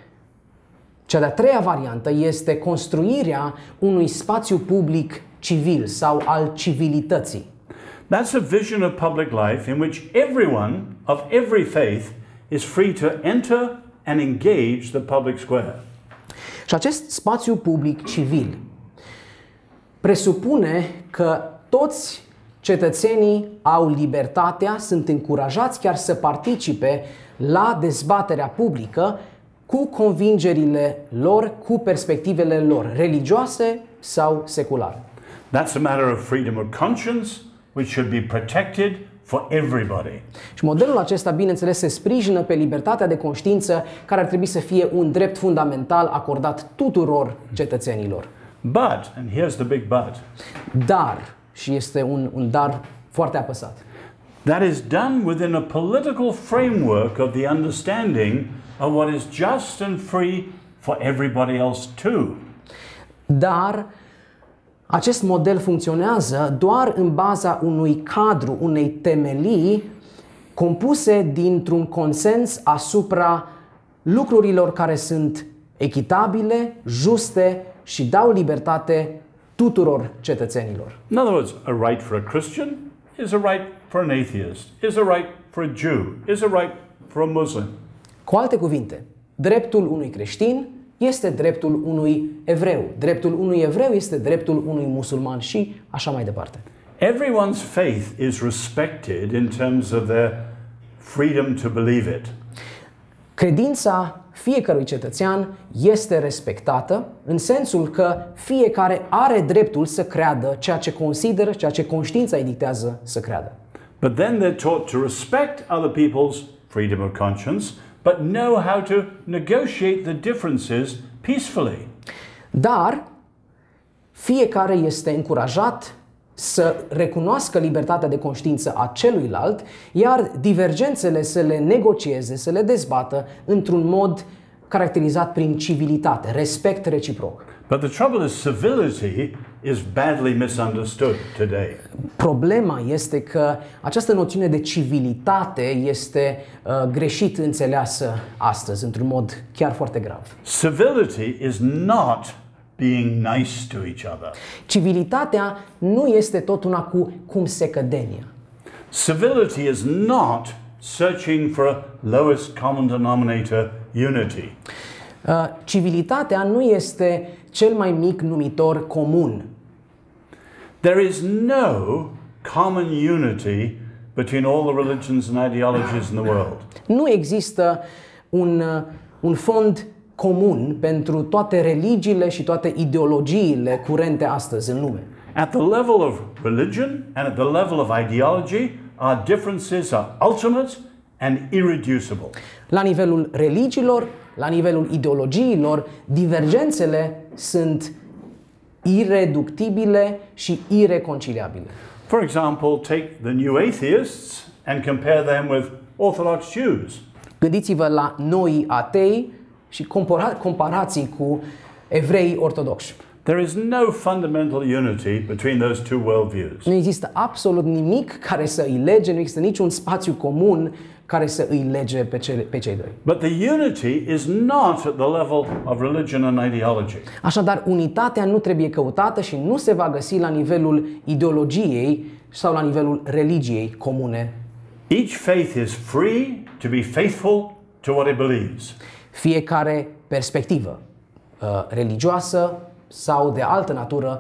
cea de-a treia variantă, este construirea unui spațiu public civil sau al civilității. That's a vision of public life in which everyone of every faith is free to enter and engage the public square. Și acest spațiu public civil presupune că toți cetățenii au libertatea, sunt încurajați chiar să participe la dezbaterea publică cu convingerile lor, cu perspectivele lor religioase sau seculare. That's a matter of freedom of conscience, which should be protected for everybody. Și modelul acesta, bineînțeles, se sprijină pe libertatea de conștiință, care ar trebui să fie un drept fundamental acordat tuturor cetățenilor. But, and here's the big but, Dar, și este un, un dar foarte apăsat, that is done within a political framework of the understanding of what is just and free for everybody else too. Dar acest model funcționează doar în baza unui cadru, unei temelii compuse dintr-un consens asupra lucrurilor care sunt echitabile, juste și dau libertate tuturor cetățenilor. In other words, a right for a Christian is a right for an atheist, is a right for a Jew, is a right for a Muslim. Cu alte cuvinte, dreptul unui creștin este dreptul unui evreu. Dreptul unui evreu este dreptul unui musulman și așa mai departe. Everyone's faith is respected in terms of their freedom to believe it. Credința fiecărui cetățean este respectată în sensul că fiecare are dreptul să creadă ceea ce consideră, ceea ce conștiința îi dictează să creadă. But then they're taught to respect other people's freedom of conscience, but know how to negotiate the differences peacefully. Dar fiecare este încurajat să recunoască libertatea de conștiință a celuilalt, iar divergențele să le negocieze, să le dezbată într-un mod caracterizat prin civilitate, respect reciproc. But the trouble is civility is badly misunderstood today. Problema este că această noțiune de civilitate este uh, greșit înțeleasă astăzi, într-un mod chiar foarte grav. Civility is not being nice to each other. Civilitatea nu este tot una cu cumsecădenia. Civility is not searching for a lowest common denominator unity. Uh, civilitatea nu este cel mai mic numitor comun. There is no common unity between all the religions and ideologies in the world. Nu există un, uh, un fond comun pentru toate religiile și toate ideologiile curente astăzi în lume. At the level of religion and at the level of ideology, our differences are ultimate and irreducible. La nivelul religiilor, la nivelul ideologiilor, divergențele sunt ireductibile și ireconciliabile. For example, take the new atheists and compare them with Orthodox Jews. Gândiți-vă la noi atei și compara- comparații cu evrei ortodoxi. There is no fundamental unity between those two worldviews. Nu există absolut nimic care să îi lege, nu există niciun spațiu comun care să îi lege pe, cele, pe cei doi. But the unity is not at the level of religion and ideology. Așadar, unitatea nu trebuie căutată și nu se va găsi la nivelul ideologiei sau la nivelul religiei comune. Each faith is free to be faithful to what it believes. Fiecare perspectivă uh, religioasă sau de altă natură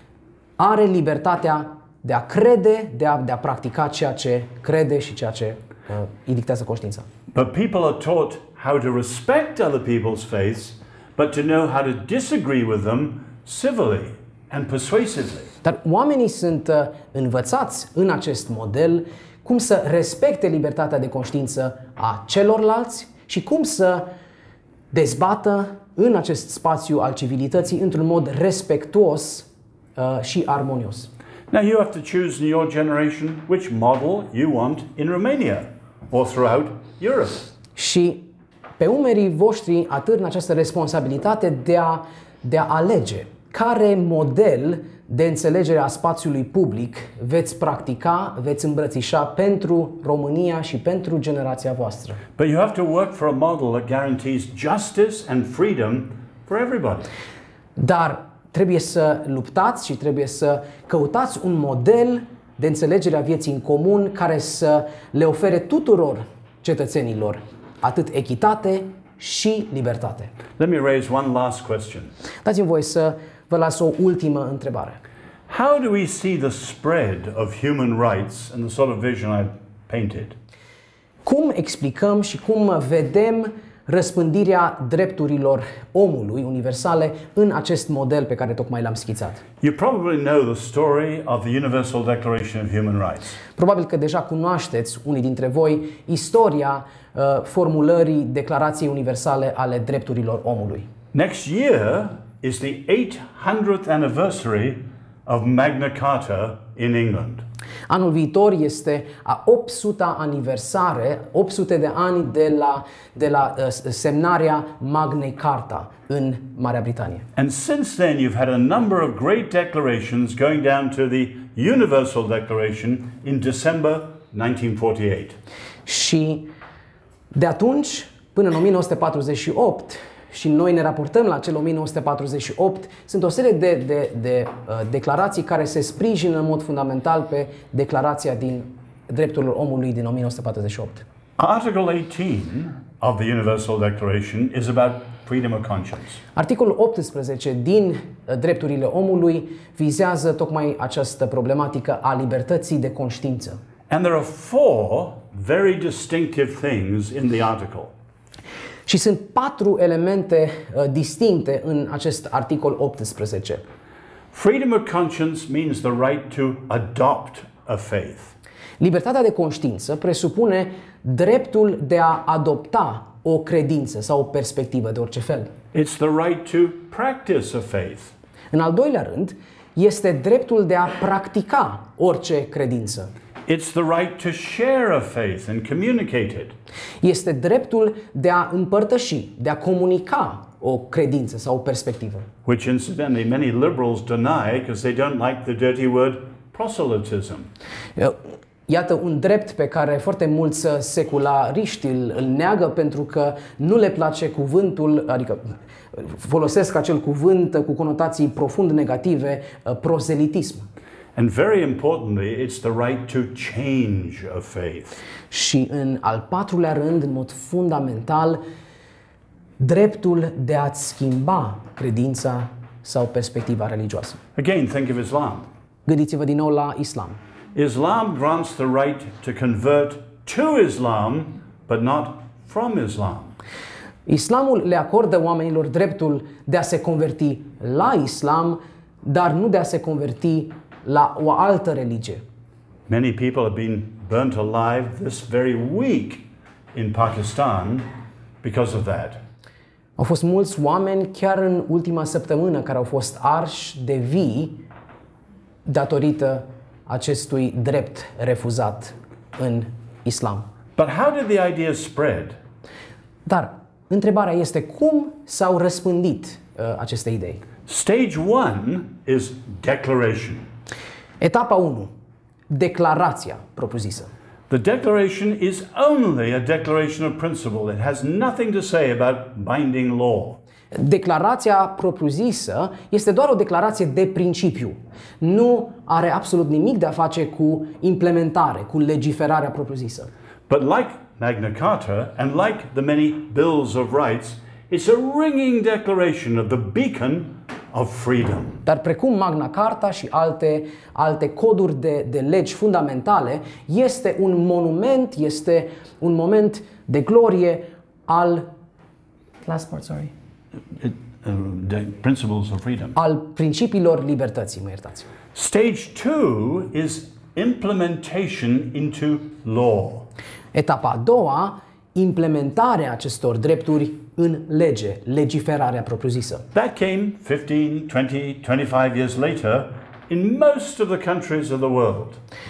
are libertatea de a crede, de a, de a practica ceea ce crede și ceea ce uh, îi dictează conștiința. But people are taught how to respect other people's faiths, but to know how to disagree with them civilly and persuasively. Dar oamenii sunt uh, învățați în acest model cum să respecte libertatea de conștiință a celorlalți și cum să dezbată în acest spațiu al civilității într-un mod respectuos uh, și armonios. Now you have to choose in your generation which model you want in Romania or throughout Europe. Și pe umerii voștri atârnă această responsabilitate de a, de a alege care model de înțelegere a spațiului public veți practica, veți îmbrățișa pentru România și pentru generația voastră. But you have to work for a model that guarantees justice and freedom for everybody. Dar trebuie să luptați și trebuie să căutați un model de înțelegere a vieții în comun care să le ofere tuturor cetățenilor atât echitate și libertate. Let me raise one last question. Dați-mi voie să vă las o ultimă întrebare. How do we see the spread of human rights and the sort of vision I've painted? Cum explicăm și cum vedem răspândirea drepturilor omului universale în acest model pe care tocmai l-am schițat? You probably know the story of the Universal Declaration of Human Rights. Probabil că deja cunoașteți, unii dintre voi, istoria uh, formulării Declarației Universale ale Drepturilor Omului. Next year is the eight hundredth anniversary of Magna Carta in England. Anul viitor este a opt sute aniversare, opt sute de ani de la, de la uh, semnarea Magnei Carta în Marea Britanie. And since then you've had a number of great declarations going down to the Universal Declaration in December nineteen forty-eight. Și de atunci până în o mie nouă sute patruzeci și opt, și noi ne raportăm la acel o mie nouă sute patruzeci și opt, sunt o serie de, de, de uh, declarații care se sprijină în mod fundamental pe declarația din drepturilor omului din o mie nouă sute patruzeci și opt. Article eighteen of the Universal Declaration is about freedom of conscience. Articolul optsprezece din uh, drepturile omului vizează tocmai această problematică a libertății de conștiință. And there are four very distinctive things in the article. Și sunt patru elemente uh, distincte în acest articol optsprezece. Freedom of conscience means the right to adopt a faith. Libertatea de conștiință presupune dreptul de a adopta o credință sau o perspectivă de orice fel. It's the right to practice a faith. În al doilea rând, este dreptul de a practica orice credință. It's the right to share a faith and communicate it. Este dreptul de a împărtăși, de a comunica o credință sau o perspectivă. Which incidentally many liberals deny because they don't like the dirty word proselytism. Iată un drept pe care foarte mulți seculariști îl, îl neagă pentru că nu le place cuvântul, adică folosesc acel cuvânt cu conotații profund negative, proselitism. And very importantly, it's the right to change a faith. Și în al patrulea rând, în mod fundamental, dreptul de a-ți schimba credința sau perspectiva religioasă. Again, think of Islam. Gândiți-vă din nou la islam. Islam grants the right to convert to Islam, but not from Islam. Islamul le acordă oamenilor dreptul de a se converti la islam, dar nu de a se converti la o altă religie. Many people have been burnt alive this very week in Pakistan because of that. Au fost mulți oameni chiar în ultima săptămână care au fost arși de vii datorită acestui drept refuzat în islam. But how did the ideas spread? Dar întrebarea este cum s-au răspândit uh, aceste idei. Stage one is declaration. Etapa unu. Declarația propriu-zisă. The declaration is only a declaration of principle. It has nothing to say about binding law. Declarația propriu-zisă este doar o declarație de principiu. Nu are absolut nimic de a face cu implementare, cu legiferarea propriu-zisă. But like Magna Carta and like the many Bills of Rights, it's a ringing declaration of the beacon of freedom. Dar precum Magna Carta și alte, alte coduri de, de legi fundamentale, este un monument, este un moment de glorie al last part, sorry. It, uh, the principles of freedom. Al principiilor libertății, mă iertați. Stage two is implementation into law. Etapa a doua, implementarea acestor drepturi în lege, legiferarea propriu-zisă. That came fifteen, twenty, twenty-five years later in most of the countries of the world.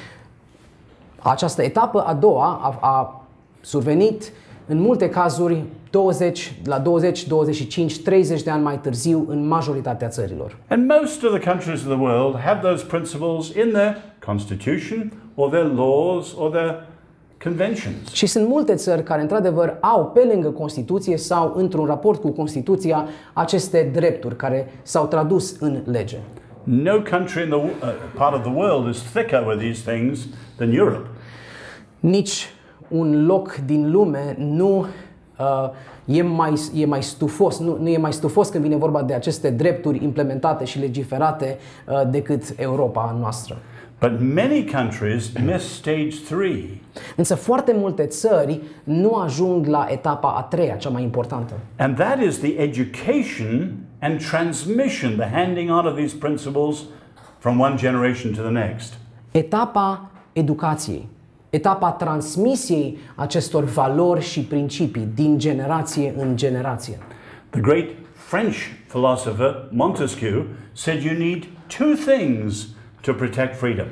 Această etapă a doua a, a survenit în multe cazuri douăzeci, la douăzeci, douăzeci și cinci, treizeci de ani mai târziu în majoritatea țărilor. And most of the countries of the world have those principles in their constitution or their laws or their conventions. Și sunt multe țări care într-adevăr au pe lângă Constituție sau într-un raport cu Constituția aceste drepturi care s-au tradus în lege. No country in the uh, part of the world is thicker with these things than Europe. Nici un loc din lume nu uh, e, mai, e mai stufos, nu, nu e mai stufos când vine vorba de aceste drepturi implementate și legiferate uh, decât Europa noastră. But many countries miss stage three. Însă foarte multe țări nu ajung la etapa a treia, cea mai importantă. And that is the education and transmission, the handing on of these principles from one generation to the next. Etapa educației, etapa transmisiei acestor valori și principii din generație în generație. The great French philosopher Montesquieu said you need two things to protect freedom.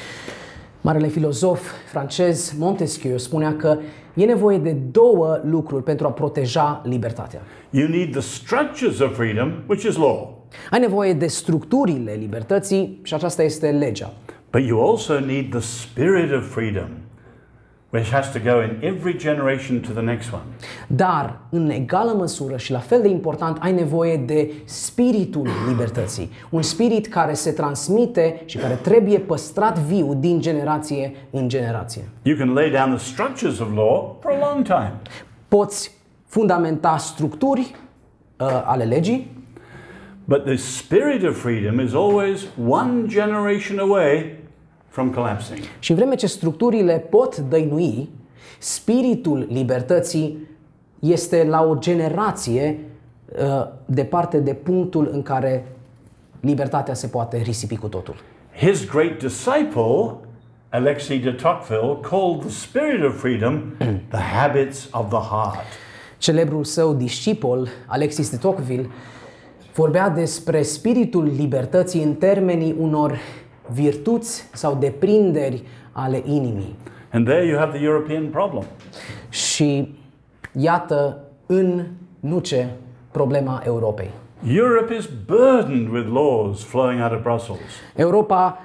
Marele filozof francez Montesquieu spunea că e nevoie de două lucruri pentru a proteja libertatea. You need the structures of freedom, which is law. Ai nevoie de structurile libertății și aceasta este legea. But you also need the spirit of freedom, which has to go in every generation to the next one. Dar, în egală măsură și la fel de important, ai nevoie de spiritul libertății. Un spirit care se transmite și care trebuie păstrat viu din generație în generație. You can lay down the structures of law for a long time. Poți fundamenta structuri uh, ale legii, but the spirit of freedom is always one generation away from collapsing. și în vreme ce structurile pot dăinui, spiritul libertății este la o generație uh, departe de punctul în care libertatea se poate risipi cu totul. His great disciple, Alexis de Tocqueville, called the spirit of freedom the habits of the heart. Celebrul său discipol, Alexis de Tocqueville, vorbea despre spiritul libertății în termenii unor virtuți sau deprinderi ale inimii. And there you have the European problem. Și iată în nuce problema Europei. Europe is burdened with laws flowing out of Brussels. Europa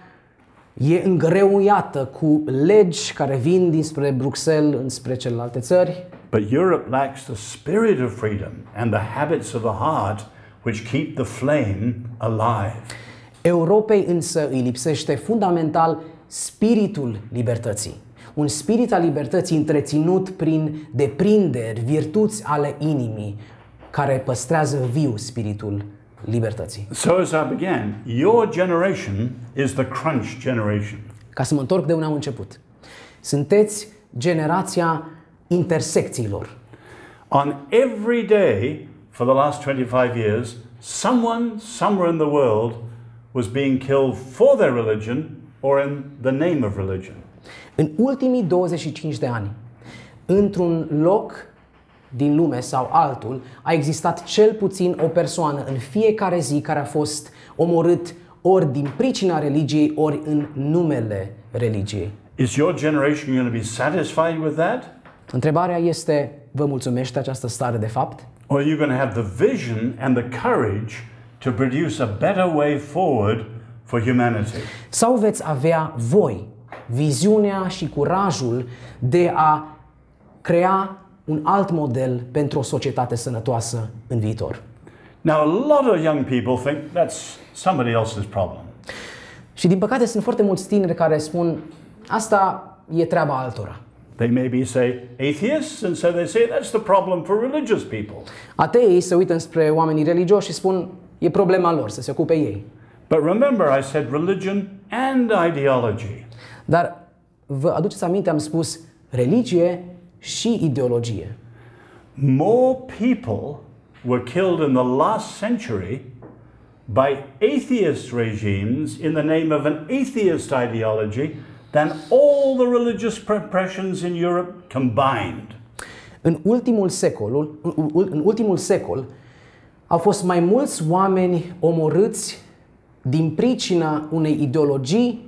e îngreuiată cu legi care vin dinspre Bruxelles înspre celelalte țări, But Europe lacks the spirit of freedom and the habits of the heart which keep the flame alive. Europei însă îi lipsește fundamental spiritul libertății. Un spirit al libertății întreținut prin deprinderi, virtuți ale inimii, care păstrează viu spiritul libertății. So as I began, your generation is the crunch generation. Ca să mă întorc de unde am început. Sunteți generația intersecțiilor. On every day for the last twenty-five years, someone somewhere in the world was being killed for their religion or in the name of religion. În ultimii douăzeci și cinci de ani, într-un loc din lume sau altul, a existat cel puțin o persoană în fiecare zi care a fost omorât ori din pricina religiei, ori în numele religiei. Is your generation going to be satisfied with that? Întrebarea este, vă mulțumește această stare de fapt? Or are you going to have the vision and the courage to produce a better way forward for humanity? Sau veți avea voi viziunea și curajul de a crea un alt model pentru o societate sănătoasă în viitor? Now, a lot of young people think that's somebody else's problem. Și din păcate sunt foarte mulți tineri care spun, asta e treaba altora. They maybe say atheists, and so they say that's the problem for religious people. Ateii se uită spre oamenii religioși și spun, e problema lor, să se ocupe ei. But remember, I said religion and ideology. Dar vă aduceți aminte, am spus religie și ideologie. More people were killed in the last century by atheist regimes in the name of an atheist ideology than all the religious repressions in Europe combined. În ultimul secol, în ultimul secol au fost mai mulți oameni omorâți din pricina unei ideologii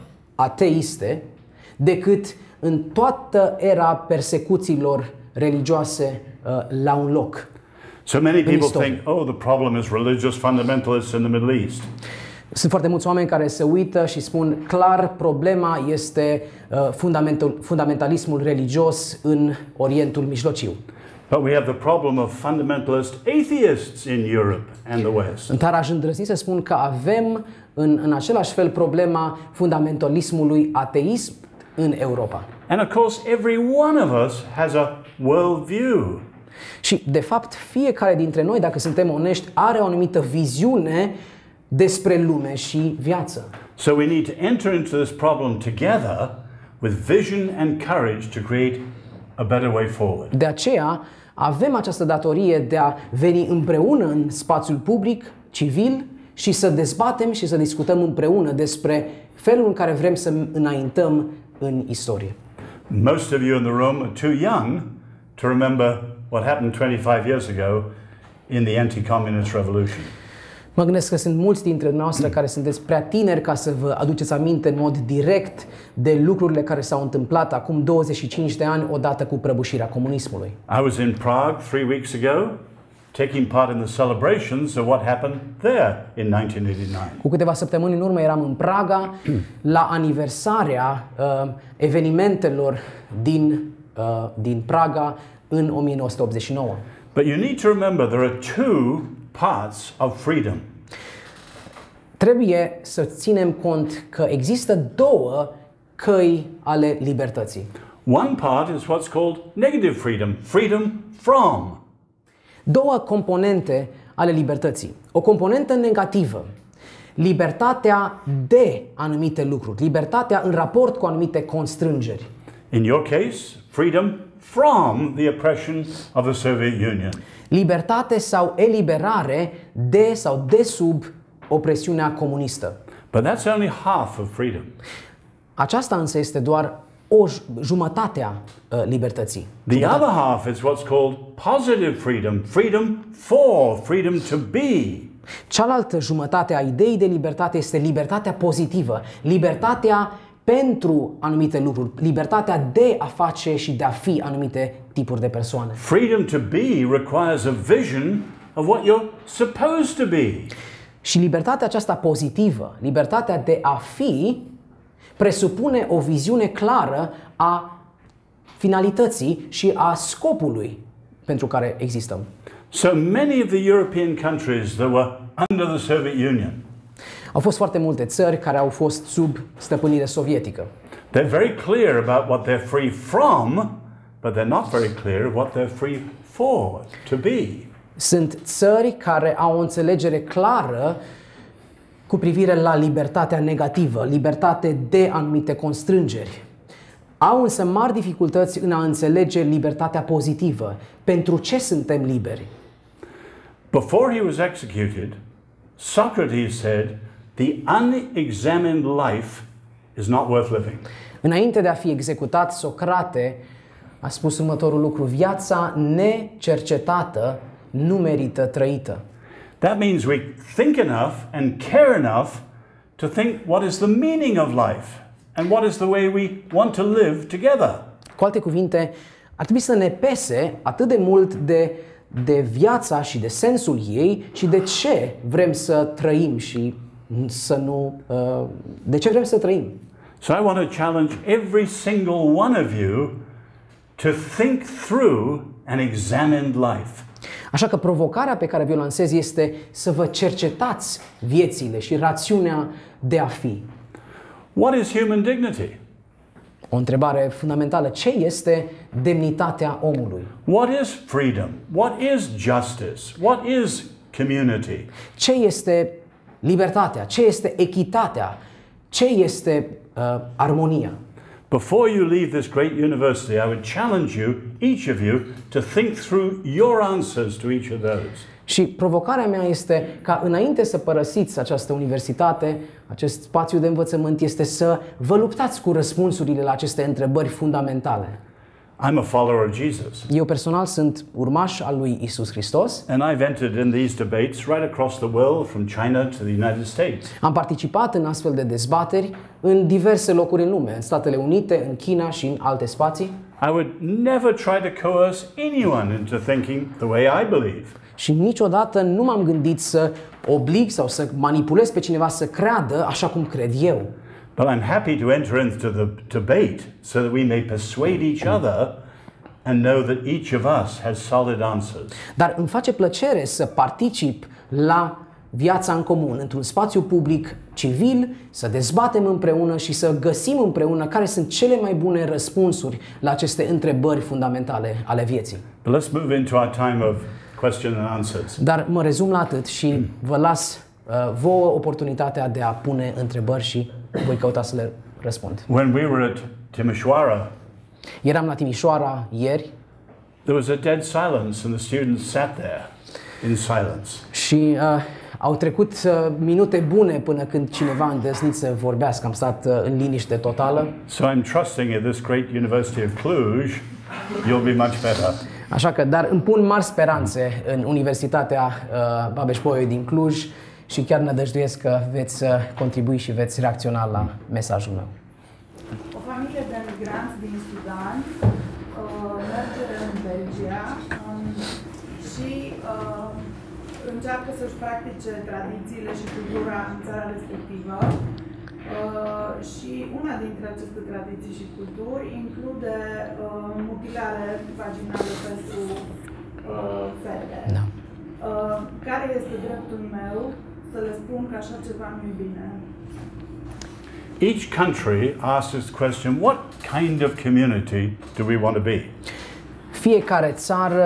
ateiste decât în toată era persecuțiilor religioase uh, la un loc. So many people think, oh, the problem is religious fundamentalists in the Middle East. Sunt foarte mulți oameni care se uită și spun clar, problema este uh, fundamental, fundamentalismul religios în Orientul Mijlociu. But we have the problem of fundamentalist atheists in Europe and the West. Dar aș îndrăzni să spun că avem în, în același fel problema fundamentalismului ateism în Europa. And of course, every one of us has a world view. Și de fapt, fiecare dintre noi, dacă suntem onești, are o anumită viziune despre lume și viață. So we need to enter into this problem together with vision and courage to create a better way forward. De aceea avem această datorie de a veni împreună în spațiul public, civil, și să dezbatem și să discutăm împreună despre felul în care vrem să înaintăm în istorie. Most of you in the room are too young to remember what happened twenty-five years ago in the anti-communist revolution. Mă gândesc că sunt mulți dintre noastre care sunteți prea tineri ca să vă aduceți aminte în mod direct de lucrurile care s-au întâmplat acum douăzeci și cinci de ani odată cu prăbușirea comunismului. I was in Prague three weeks ago, taking part in the celebrations of what happened there in nineteen eighty-nine. Cu câteva săptămâni în urmă eram în Praga la aniversarea uh, evenimentelor din, uh, din Praga în o mie nouă sute optzeci și nouă. But you need to remember there are two parts of freedom. Trebuie să ținem cont că există două căi ale libertății. One part is what's called negative freedom, freedom from. Două componente ale libertății. O componentă negativă, libertatea de anumite lucruri, libertatea în raport cu anumite constrângeri. In your case, freedom from the oppression of the Soviet Union. Libertate sau eliberare de sau de sub opresiunea comunistă. But that's only half of freedom. Aceasta însă este doar o jumătatea uh, libertății. The other half is what's called positive freedom, freedom for, freedom to be. Cealaltă jumătate a ideii de libertate este libertatea pozitivă, libertatea pentru anumite lucruri, libertatea de a face și de a fi anumite tipuri de persoane. Freedom to be requires a vision of what you're supposed to be. Și libertatea aceasta pozitivă, libertatea de a fi, presupune o viziune clară a finalității și a scopului pentru care existăm. So many of the European countries that were under the Soviet Union, au fost foarte multe țări care au fost sub stăpânire sovietică. They're very clear about what they're free from, but they're not very clear what they're free for, to be. Sunt țări care au o înțelegere clară cu privire la libertatea negativă, libertate de anumite constrângeri. Au însă mari dificultăți în a înțelege libertatea pozitivă. Pentru ce suntem liberi? Before he was executed, Socrates said, "The unexamined life is not worth living." Înainte de a fi executat, Socrate a spus următorul lucru: viața necercetată nu merită trăită. That means we think enough and care enough to think what is the meaning of life. And what is the way we want to live together? Cu alte cuvinte, ar trebui să ne pese atât de mult de, de viața și de sensul ei și de ce vrem să trăim și să nu... Uh, de ce vrem să trăim. So I want to challenge every single one of you to think through an examined life. Așa că provocarea pe care vi-o lansez este să vă cercetați viețile și rațiunea de a fi. What is human dignity? O întrebare fundamentală. Ce este demnitatea omului? What is freedom? What is justice? What is community? Ce este libertatea? Ce este echitatea? Ce este uh, armonia? Before you leave this great university, I would challenge you, each of you, to think through your answers to each of those. Și provocarea mea este ca înainte să părăsiți această universitate, acest spațiu de învățământ, este să vă luptați cu răspunsurile la aceste întrebări fundamentale. I'm a follower of Jesus. Eu personal sunt urmaș al lui Isus Hristos. And I've entered in these debates right across the world, from China to the United States. Am participat în astfel de dezbateri în diverse locuri în lume, în Statele Unite, în China și în alte spații. I would never try to coerce anyone into thinking the way I believe. Și niciodată nu m-am gândit să oblig sau să manipulez pe cineva să creadă așa cum cred eu. But I'm happy to enter into the debate so that we may persuade each other and know that each of us has solid answers. Dar îmi face plăcere să particip la viața în comun, într-un spațiu public civil, să dezbatem împreună și să găsim împreună care sunt cele mai bune răspunsuri la aceste întrebări fundamentale ale vieții. But let's move into our time of question and answers. Dar mă rezum la atât și vă las uh, vouă oportunitatea de a pune întrebări și voi căuta să le răspund. When we were at Timișoara, Eram la Timișoara ieri there was a dead silence and the students sat there in silence. și uh, au trecut uh, minute bune până când cineva a îndrăznit să vorbească. Am stat uh, în liniște totală. So I'm trusting in this great University of Cluj, you'll be much better. Așa că, dar îmi pun mari speranțe în Universitatea uh, Babeș-Bolyai din Cluj și chiar nădăjduiesc că veți uh, contribui și veți reacționa la mesajul meu. O familie de migranți din Sudan uh, merge în Belgia um, și uh, încearcă să-și practice tradițiile și cultura în țara respectivă. Uh, și una dintre aceste tradiții și culturi include uh, mutilare vaginală pentru uh, fete. Da. Uh, care este dreptul meu să le spun că așa ceva nu e bine? Each country asks this question, what kind of community do we want to be? Fiecare țară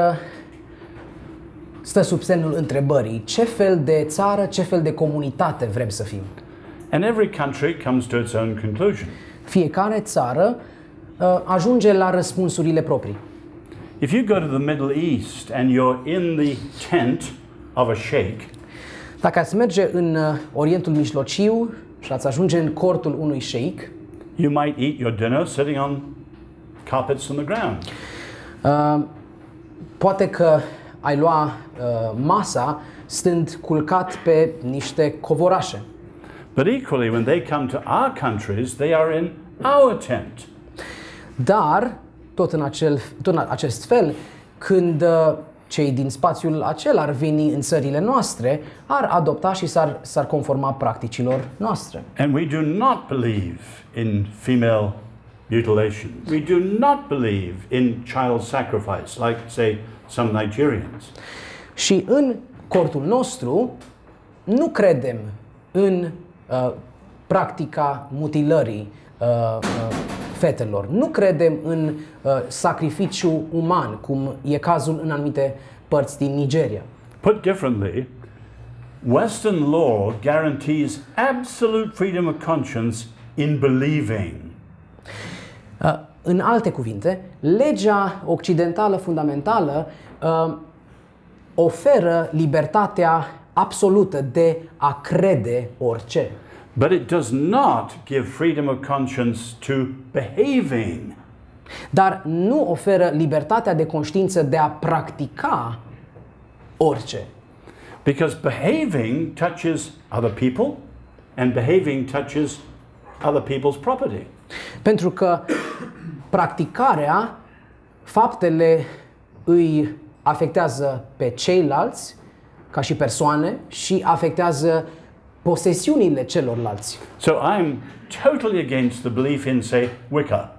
stă sub semnul întrebării. Ce fel de țară, ce fel de comunitate vrem să fim? And every country comes to its own conclusion. Fiecare țară uh, ajunge la răspunsurile proprii. If you go to the Middle East and you're in the tent of a sheikh, Dacă ați merge în uh, Orientul Mijlociu și ați ajunge în cortul unui șeic, you might eat your dinner sitting on carpets on the ground. uh, poate că ai lua uh, masa stând culcat pe niște covorașe. But equally, when they come to our countries, they are in our tent. Dar, tot în, acel, tot în acest fel, când uh, cei din spațiul acela ar veni în țările noastre, ar adopta și s-ar, s-ar conforma practicilor noastre. And we do not believe in female mutilation. We do not believe in child sacrifice, like, say, some Nigerians. Și în cortul nostru nu credem în uh, practica mutilării uh, uh, fetelor. Nu credem în uh, sacrificiu uman, cum e cazul în anumite părți din Nigeria. Put differently, Western law guarantees absolute freedom of conscience in believing. Uh, în alte cuvinte, legea occidentală fundamentală uh, oferă libertatea absolută de a crede orice. But it does not give freedom of conscience to behaving. Dar nu oferă libertatea de conștiință de a practica orice. Because behaving touches other people and behaving touches other people's property. Pentru că practicarea, faptele îi afectează pe ceilalți ca și persoane și afectează posesiunile celorlalți. So I'm totally against the belief in, say, Wicca.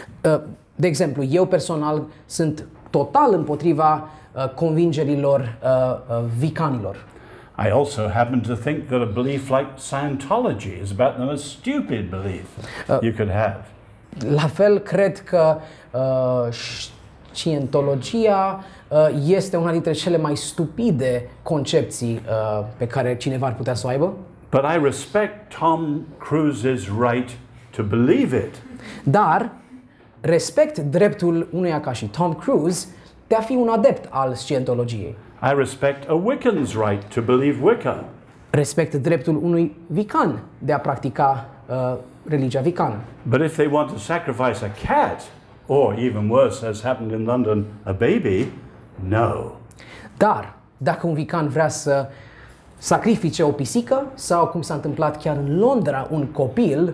De exemplu, eu personal sunt total împotriva uh, convingerilor uh, uh, vicanilor. I also happen to think that a belief like Scientology is about the most stupid belief uh, you could have. La fel, cred că uh, Scientologia uh, este una dintre cele mai stupide concepții uh, pe care cineva ar putea să o aibă. But I respect Tom Cruise's right to believe it. Dar respect dreptul unuia ca și Tom Cruise de a fi un adept al Scientologiei. I respect a Wiccan's right to believe Wicca. Respect dreptul unui vican de a practica uh, religia vicană. But if they want to sacrifice a cat, or even worse, as happened in London, a baby, no. Dar dacă un vican vrea să sacrifice o pisică sau, cum s-a întâmplat chiar în Londra, un copil,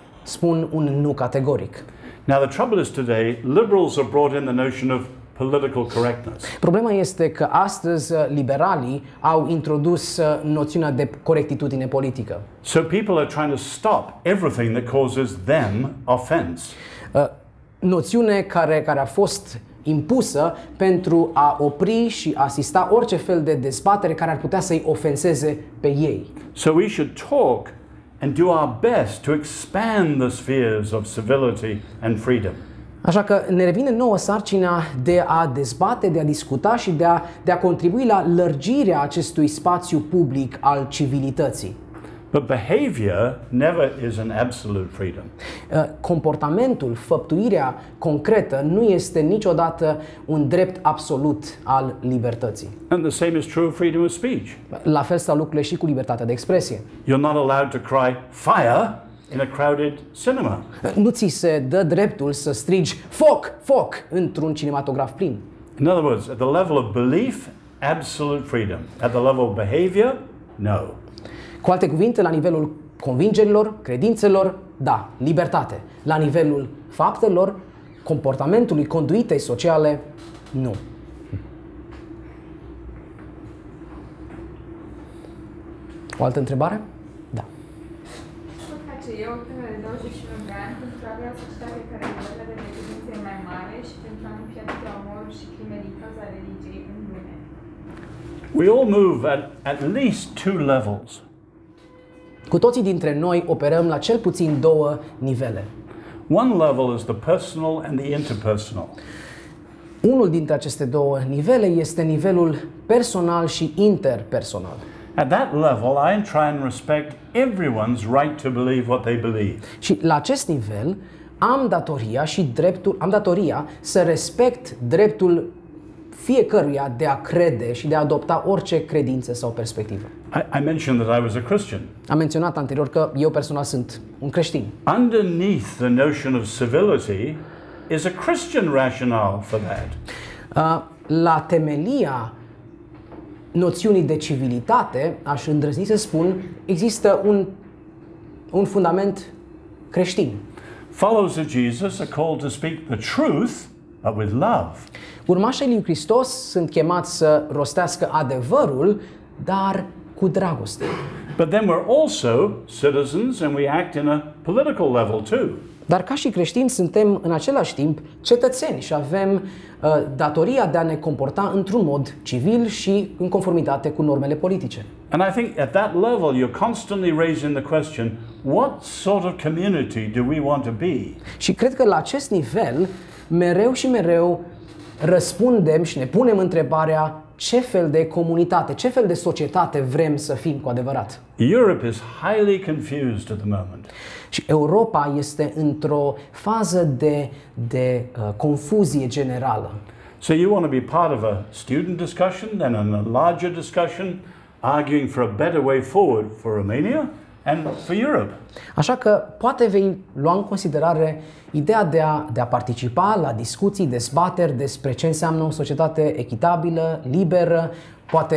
spun un nu categoric. Now the trouble is today, liberals have brought in the notion of political correctness. Problema este că astăzi liberalii au introdus noțiunea de corectitudine politică. So people are trying to stop everything that causes them offense. Uh, noțiune care, care a fost impusă pentru a opri și asista orice fel de dezbatere care ar putea să-i ofenseze pe ei. So we should talk and do our best to expand the spheres of civility and freedom. Așa că ne revine nouă sarcina de a dezbate, de a discuta și de a, de a contribui la lărgirea acestui spațiu public al civilității. But behavior never is an absolute freedom. Comportamentul, făptuirea concretă nu este niciodată un drept absolut al libertății. And the same is true of freedom of speech. La fel stau lucrurile și cu libertatea de expresie. You're not allowed to cry fire in a crowded cinema. Nu ți se dă dreptul să strigi foc, foc într-un cinematograf plin. In other words, at the level of belief, absolute freedom. At the level of behavior, no. Cu alte cuvinte, la nivelul convingerilor, credințelor, da, libertate. La nivelul faptelor, comportamentului, conduitei sociale, nu. O altă întrebare? Da. Pot face eu până de douăzeci și unu de ani pentru a avea o societate care nivelul de necredință e mai mare și pentru a nu fi atâtea omoruri și crime din cauza religiei în lume. We all move at at least two levels. Cu toții dintre noi operăm la cel puțin două nivele. One level is the personal and the interpersonal. Unul dintre aceste două nivele este nivelul personal și interpersonal. At that level, I try and respect everyone's right to believe what they believe. Și la acest nivel am datoria și dreptul, am datoria să respect dreptul fiecăruia de a crede și de a adopta orice credință sau perspectivă. I, I mentioned that I was a Christian. Am menționat anterior că eu personal sunt un creștin. Underneath the notion of civility is a Christian rationale for that. Uh, la temelia noțiunii de civilitate, aș îndrăzni să spun, există un, un fundament creștin. Followers of Jesus are called to speak the truth, but with love. Urmașii lui Hristos sunt chemați să rostească adevărul, dar cu dragoste. But then we're also citizens and we act in a political level too. Dar ca și creștini suntem în același timp cetățeni și avem uh, datoria de a ne comporta într-un mod civil și în conformitate cu normele politice. And I think at that level you're constantly raising the question, what sort of community do we want to be? Și cred că la acest nivel mereu și mereu răspundem și ne punem întrebarea ce fel de comunitate, ce fel de societate vrem să fim cu adevărat. Europe is highly confused at the moment. Și Europa este într-o fază de, de uh, confuzie generală. So you want to be part of a student discussion, then in a larger discussion, arguing for a better way forward for Romania and for Europe. Așa că poate vei lua în considerare ideea de a, de a participa la discuții, dezbateri despre ce înseamnă o societate echitabilă, liberă, poate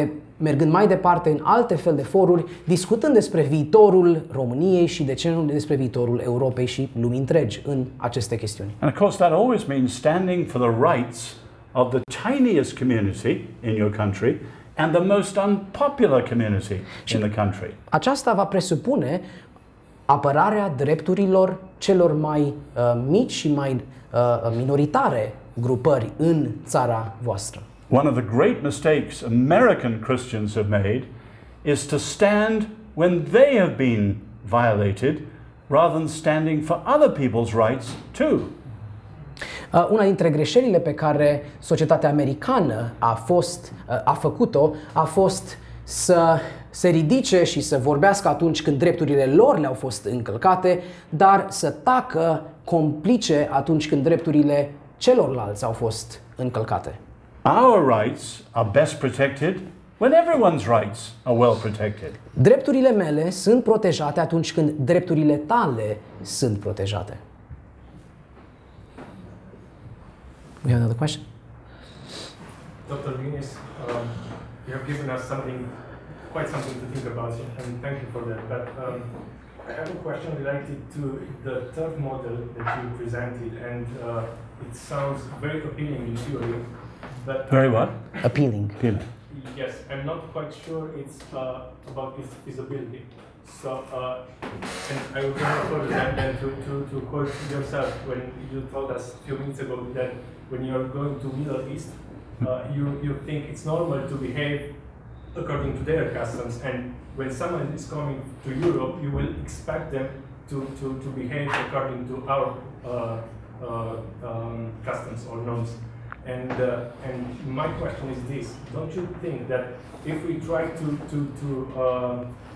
mergând mai departe în alte fel de foruri, discutând despre viitorul României și de ce nu despre viitorul Europei și lumii întregi în aceste chestiuni. And of course that always means standing for the rights of the tiniest community in your country and the most unpopular community in the country. Aceasta va presupune apărarea drepturilor celor mai uh, mici și mai uh, minoritare grupări în țara voastră. One of the great mistakes American Christians have made is to stand when they have been violated rather than standing for other people's rights too. Uh, una dintre greșelile pe care societatea americană a fost uh, a făcut-o a fost să se ridice și să vorbească atunci când drepturile lor le-au fost încălcate, dar să tacă complice atunci când drepturile celorlalți au fost încălcate. Our rights are best protected when everyone's rights are well protected. Drepturile mele sunt protejate atunci când drepturile tale sunt protejate. We have another question? Doctor Vinis, um, you have given us something, quite something to think about, and thank you for that. But um, I have a question related to the third model that you presented, and uh, it sounds very appealing in theory. But Very what? Appealing. Appealing. yes, I'm not quite sure it's uh, about its feasibility. So, uh, and I would go further than, than to, to, to quote yourself when you told us a few minutes ago that when you're going to Middle East, uh, you, you think it's normal to behave according to their customs, and when someone is coming to Europe, you will expect them to, to, to behave according to our uh, uh, um, customs or norms. And, uh, and my question is this: don't you think that if we try to, to, to uh,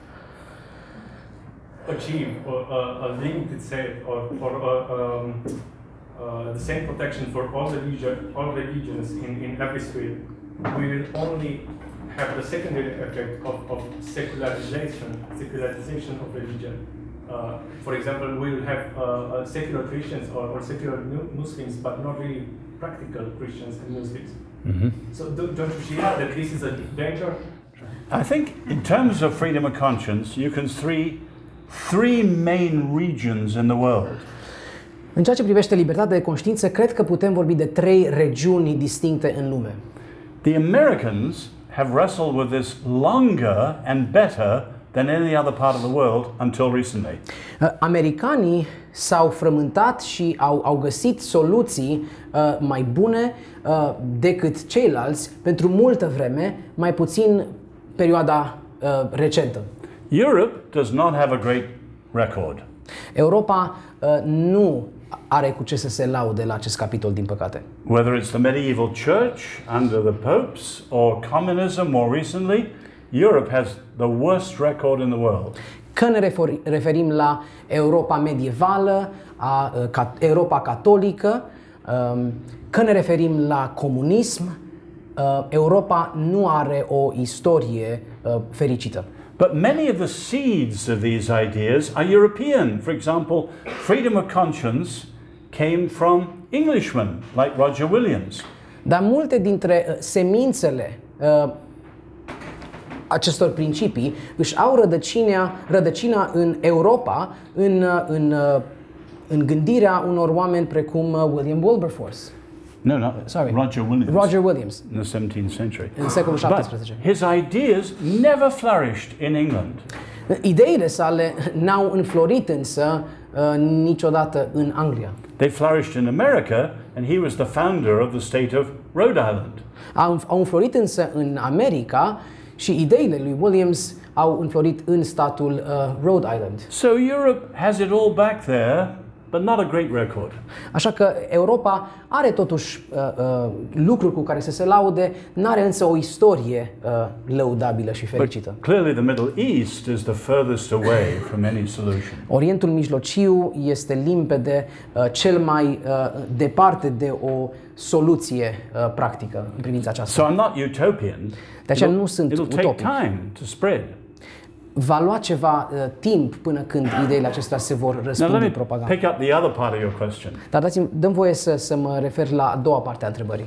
achieve a, a limited set or, or uh, um, uh, the same protection for all the region, all religions in, in every sphere, we will only have the secondary effect of, of secularization, secularization of religion. Uh, for example, we will have uh, uh, secular Christians or, or secular Muslims, but not really practical Christians and Muslims. Mm-hmm. So do, don't you see that this is a danger? I think in terms of freedom of conscience, you can see three main regions in the world. În ceea ce privește libertatea de conștiință, cred că putem vorbi de trei regiuni distincte în lume. The Americans have wrestled with this longer and better than any other part of the world until recently. Americanii s-au frământat și au, au găsit soluții uh, mai bune uh, decât ceilalți pentru multă vreme, mai puțin perioada uh, recentă. Europe does not have a great record. Europa uh, nu are cu ce să se laude la acest capitol, din păcate. Whether it's the medieval church under the popes or communism more recently, Europe has the worst record in the world. Că ne referim la Europa medievală, a, a, Europa catolică, um, că ne referim la comunism, uh, Europa nu are o istorie uh, fericită. But many of the seeds of these ideas are European. For example, freedom of conscience came from Englishmen like Roger Williams. Dar multe dintre uh, semințele uh, acestor principii își au rădăcina, rădăcina în Europa, în, în, în gândirea unor oameni precum William Wilberforce. No, no, Sorry. Roger Williams. Roger Williams. In the seventeenth century. În secolul șaptesprezece. But his ideas never flourished in England. Ideile sale n-au înflorit însă uh, niciodată în Anglia. They flourished in America, and he was the founder of the state of Rhode Island. Au, au înflorit însă în America și ideile lui Williams au înflorit în statul uh, Rhode Island. So Europe has it all back there, but not a great record. Așa că Europa are totuși uh, uh, lucruri cu care să se laude, n-are însă o istorie uh, lăudabilă și fericită. But clearly the Middle East is the furthest away from any solution. Orientul Mijlociu este limpede uh, cel mai uh, departe de o soluție uh, practică în privința aceasta. So I'm not utopian. De aceea nu sunt It'll take utopic. time to spread. Va lua ceva uh, timp până când ideile acestea se vor Now răspândi let în me propagandă. pick up the other part of your question. Dar dați-mi, dăm voie să, să mă refer la a doua parte a întrebării.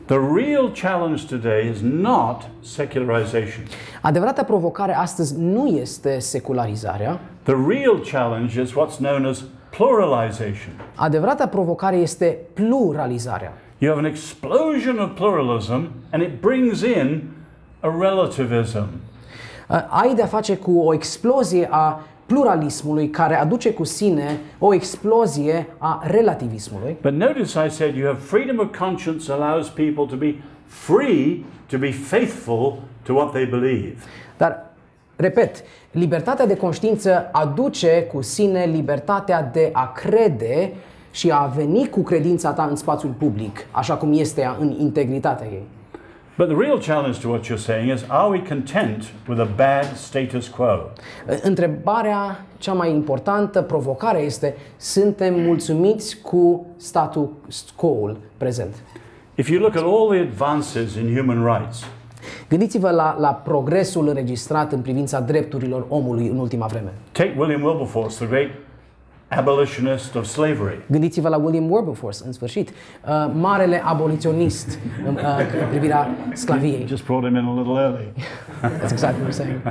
The real challenge today is not secularization. Adevărata provocare astăzi nu este secularizarea. The real challenge is what's known as pluralization. Adevărata provocare este pluralizarea. You have an explosion of pluralism and it brings in a relativism. Ai de-a face cu o explozie a pluralismului care aduce cu sine o explozie a relativismului. But notice I said you have freedom of conscience allows people to be free to be faithful to what they believe. Dar, repet, libertatea de conștiință aduce cu sine libertatea de a crede și a veni cu credința ta în spațiul public, așa cum este ea în integritatea ei. But the real challenge to what you're saying is, are we content with a bad status quo? Întrebarea cea mai importantă, provocarea este, suntem mulțumiți cu status quo-ul prezent? If you look at all the advances in human rights, Gândiți-vă la, la progresul înregistrat în privința drepturilor omului în ultima vreme. take William Wilberforce, the great abolitionist of slavery. Gândiți-vă la William Wilberforce, în sfârșit, uh, marele aboliționist în uh, privirea sclaviei. Just brought him in a little early. That's exactly what I'm saying.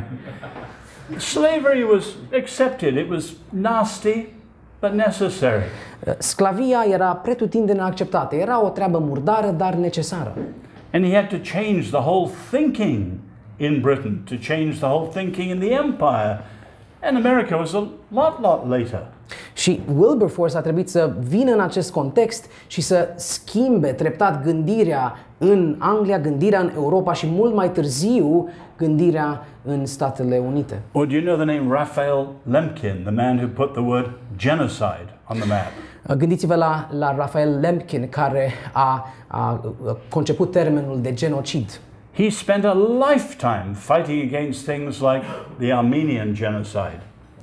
Slavery was accepted. It was nasty, but necessary. Uh, Sclavia era pretutindeni acceptată, era o treabă murdară, dar necesară. And he had to change the whole thinking in Britain, to change the whole thinking in the empire. And America was a lot, lot later. Și Wilberforce a trebuit să vină în acest context și să schimbe treptat gândirea în Anglia, gândirea în Europa și mult mai târziu gândirea în Statele Unite. Or do you know the name Raphael Lemkin, the man who put the word genocide on the map? Gândiți-vă la, la Raphael Lemkin, care a, a conceput termenul de genocid. He spent a lifetime fighting against things like the Armenian genocide.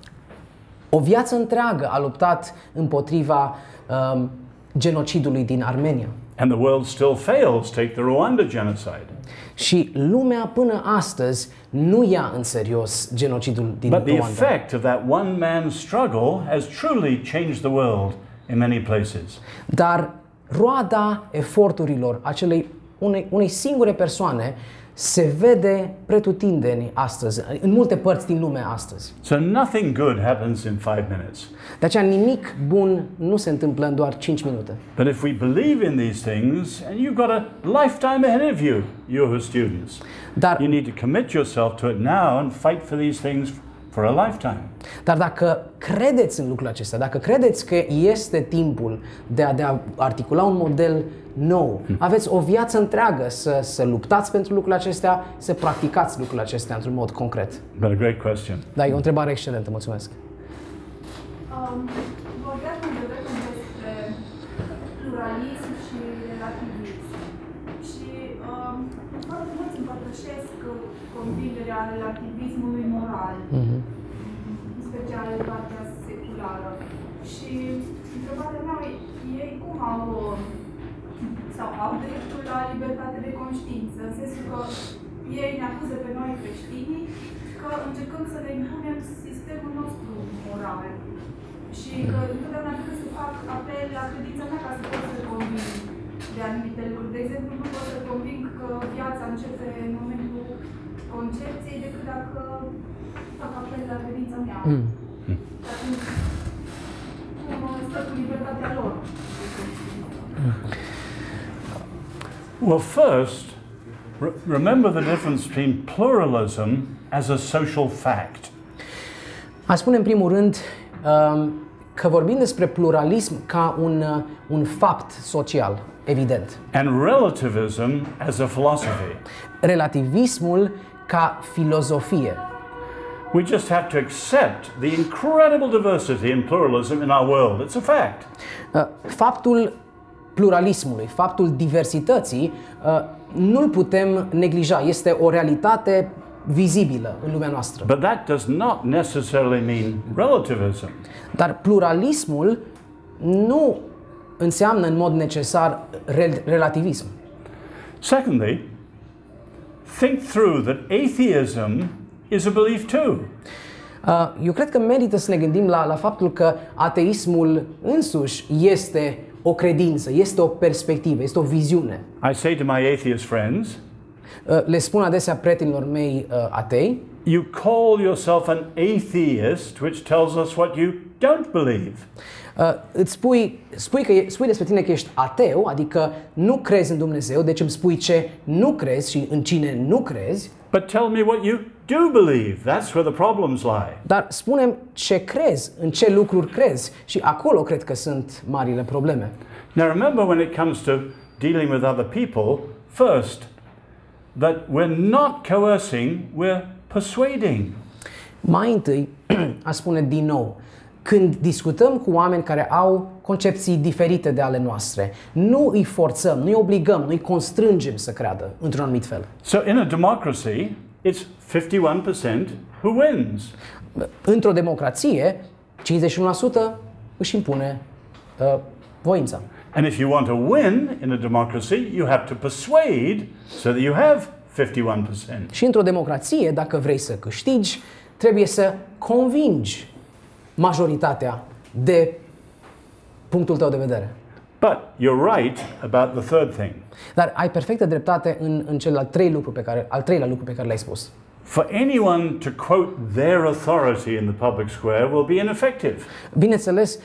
O viață întreagă a luptat împotriva um, genocidului din Armenia. And the world still fails. Take the Rwanda genocide. Și lumea până astăzi nu ia în serios genocidul din But the Rwanda. effect of that one man's struggle has truly changed the world in many places. Dar roada eforturilor acelei unei, unei singure persoane se vede pretutindeni astăzi, în multe părți din lume astăzi. So nothing good happens in five minutes. De aceea nimic bun nu se întâmplă în doar cinci minute. But if we believe in these things, and you've got a lifetime ahead of you, you who are students, Dar, you need to commit yourself to it now and fight for these things for a lifetime. dar dacă credeți în lucrul acesta, dacă credeți că este timpul de a, de a articula un model nou, aveți o viață întreagă să, să luptați pentru lucrurile acestea, să practicați lucrurile acestea într-un mod concret. But a great question. Da, e o întrebare excelentă, mulțumesc. Um, vorbeați mai devreme despre pluralism și relativism. Și um, foarte mulți împărtășesc convingerea relativismului moral, Mhm. în special partea seculară. Și întrebarea mea e, ei cum au, sau au dreptul la libertate de conștiință, în sensul că ei ne acuză pe noi creștinii că încercăm să le impunem sistemul nostru moral. Și că întotdeauna trebuie să fac apel la credința mea ca să pot să conving de anumite lucruri. De exemplu, nu pot să conving că viața începe în momentul concepției decât dacă fac apel la credința mea. Mm. Atunci, cum stă cu libertatea lor? Well, first, re remember the difference between pluralism as a social fact. Aș spune în primul rând um, că vorbim despre pluralism ca un, uh, un fapt social, evident. And relativism as a philosophy. Relativismul ca filozofie. We just have to accept the incredible diversity and pluralism in our world. It's a fact. Uh, faptul pluralismului, faptul diversității, uh, nu-l putem neglija. Este o realitate vizibilă în lumea noastră. But that does not necessarily mean relativism. Dar pluralismul nu înseamnă în mod necesar rel relativism. Secondly, think through that atheism is a belief too. Uh, eu cred că merită să ne gândim la, la faptul că ateismul însuși este o credință, este o perspectivă, este o viziune. I say to my atheist friends, Uh, Le spun adesea prietenilor mei uh, atei, you call yourself an atheist, which tells us what you don't believe. uh, îți spui, spui, că e, spui despre tine că ești ateu, adică nu crezi în Dumnezeu, deci îmi spui ce nu crezi și în cine nu crezi, But tell me what you do believe. That's where the problems lie. dar spune-mi ce crezi, în ce lucruri crezi și acolo cred că sunt marile probleme. Now remember, when it comes to dealing with other people, first, that we're not coercing, we're persuading. Mai întâi, aș spune din nou, când discutăm cu oameni care au concepții diferite de ale noastre, nu îi forțăm, nu îi obligăm, nu îi constrângem să creadă într-un anumit fel. So in a democracy, it's fifty-one percent who wins. Într-o democrație, cincizeci și unu la sută își impune uh, voința. And if you want to win in a democracy, you have to persuade so that you have fifty-one percent. Și într-o democrație, dacă vrei să câștigi, trebuie să convingi majoritatea de punctul tău de vedere. But you're right about the third thing. Dar ai perfectă dreptate în, în cel al, trei lucru pe care, al treilea lucru pe care l-ai spus. For anyone to quote their authority in the public square will be ineffective. Bineînțeles,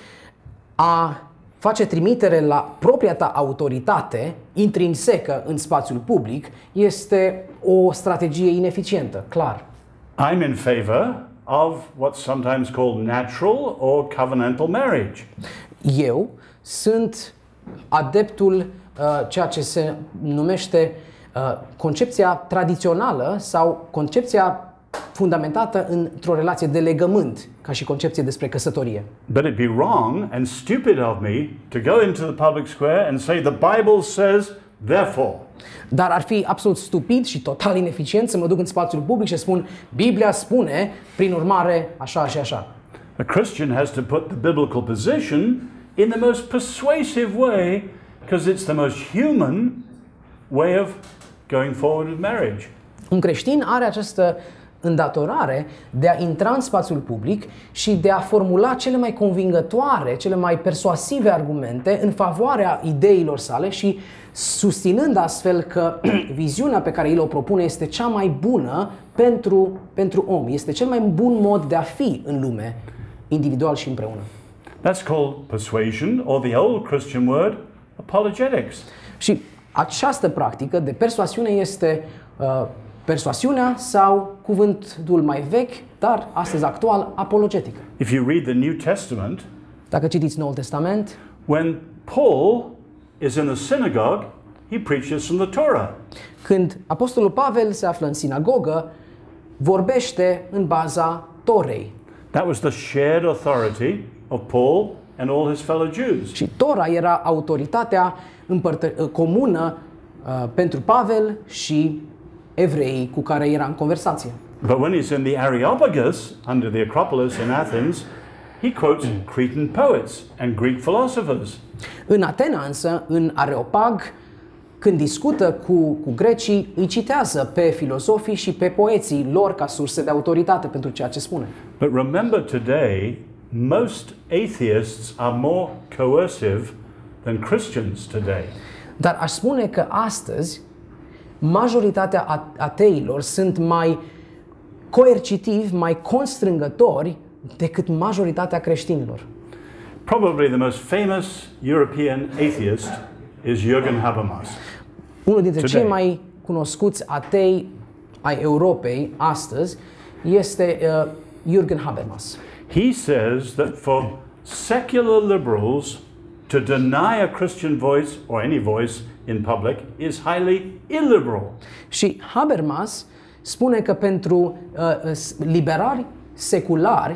a face trimitere la propria ta autoritate intrinsecă în spațiul public este o strategie ineficientă, clar. I'm in favor of what's sometimes called natural or covenantal marriage. Eu sunt adeptul uh, ceea ce se numește uh, concepția tradițională sau concepția fundamentată într-o relație de legământ, ca și concepție despre căsătorie. But it'd be wrong and stupid of me to go into the public square and say the Bible says, therefore. Dar ar fi absolut stupid și total ineficient să mă duc în spațiul public și spun Biblia spune, prin urmare, așa și așa. A Christian has to put the biblical position in the most persuasive way because it's the most human way of going forward with marriage. Un creștin are această îndatorare de a intra în spațiul public și de a formula cele mai convingătoare, cele mai persuasive argumente în favoarea ideilor sale și susținând astfel că viziunea pe care el o propune este cea mai bună pentru, pentru om. Este cel mai bun mod de a fi în lume, individual și împreună. That's called persuasion, or the old Christian word, apologetics. Și această practică de persoasiune este uh, persoasiunea sau cuvântul mai vechi, dar astăzi actual, apologetic. If you read the New Testament, Dacă citiți Noul Testament, when Paul is in the synagogue, he preaches from the Torah. când Apostolul Pavel se află în sinagogă, vorbește în baza Torei. That was the shared authority of Paul and all his fellow Jews. Și Tora era autoritatea împărtă- comună uh, pentru Pavel și evreii cu care era în conversație. But when he's in the Areopagus, under the Acropolis in Athens, he quotes Cretan poets and Greek philosophers. În Atena însă, în Areopag, când discută cu, cu grecii, îi citează pe filozofii și pe poeții lor ca surse de autoritate pentru ceea ce spune. But remember today, most atheists are more coercive than Christians today. Dar aș spune că astăzi majoritatea ateilor sunt mai coercitivi, mai constrângători decât majoritatea creștinilor. Probably the most famous European atheist is Jürgen Habermas. Unul dintre Today. cei mai cunoscuți atei ai Europei astăzi este uh, Jürgen Habermas. He says that for secular liberals to deny a Christian voice or any voice in public is highly illiberal. Și Habermas spune că pentru uh, liberali seculari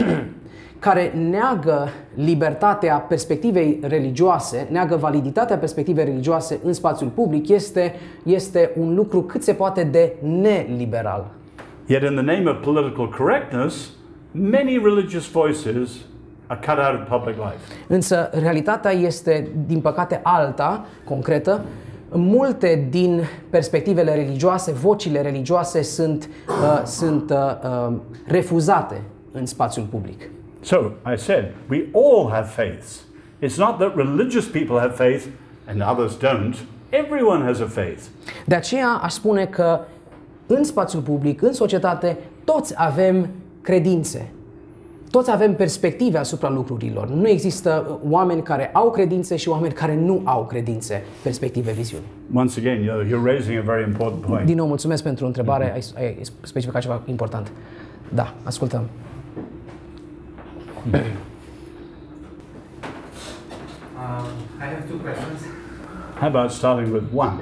care neagă libertatea perspectivei religioase, neagă validitatea perspectivei religioase în spațiul public, este, este un lucru cât se poate de neliberal. Yet in the name of political correctness, many religious voices are cut out of public life. Însă realitatea este, din păcate, alta, concretă. Multe din perspectivele religioase, vocile religioase sunt, uh, sunt uh, uh, refuzate în spațiul public. So, I said, we all have faiths. It's not that religious people have faith and others don't. Everyone has a faith. De aceea aș spune că în spațiul public, în societate, toți avem credințe. Toți avem perspective asupra lucrurilor. Nu există oameni care au credințe și oameni care nu au credințe, perspective, viziuni. Once again, you're raising a very important point. Din nou, mulțumesc pentru întrebare. Ai, ai specificat ceva important. Da, ascultăm. Um, I have two questions. How about starting with one?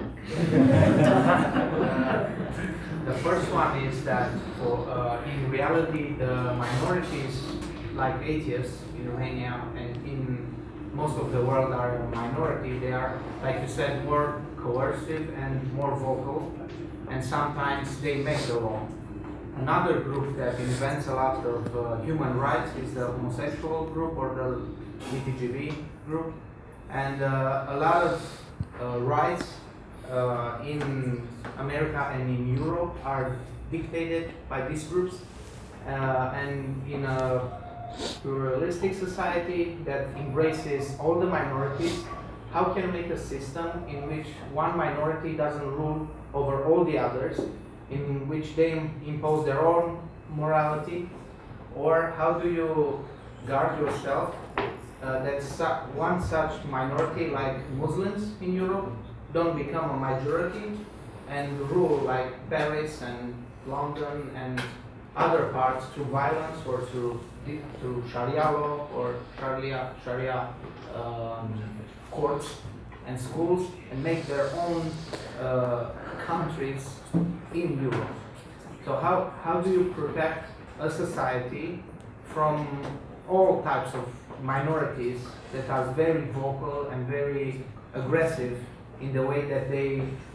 The first one is that for uh, in reality the minorities like atheists in Romania and in most of the world are a minority. They are, like you said, more coercive and more vocal, and sometimes they make the law. Another group that invents a lot of uh, human rights is the homosexual group or the L G B T group, and uh, a lot of uh, rights uh, in America and in Europe are dictated by these groups, uh, and in a pluralistic society that embraces all the minorities, how can we make a system in which one minority doesn't rule over all the others, in which they impose their own morality, or how do you guard yourself uh, that su- one such minority like Muslims in Europe don't become a majority and rule like Paris and London and other parts through violence or through through Sharia law or Sharia Sharia um, courts and schools and make their own uh, countries in Europe. So how how do you protect a society from all types of minorities that are very vocal and very aggressive in the way that they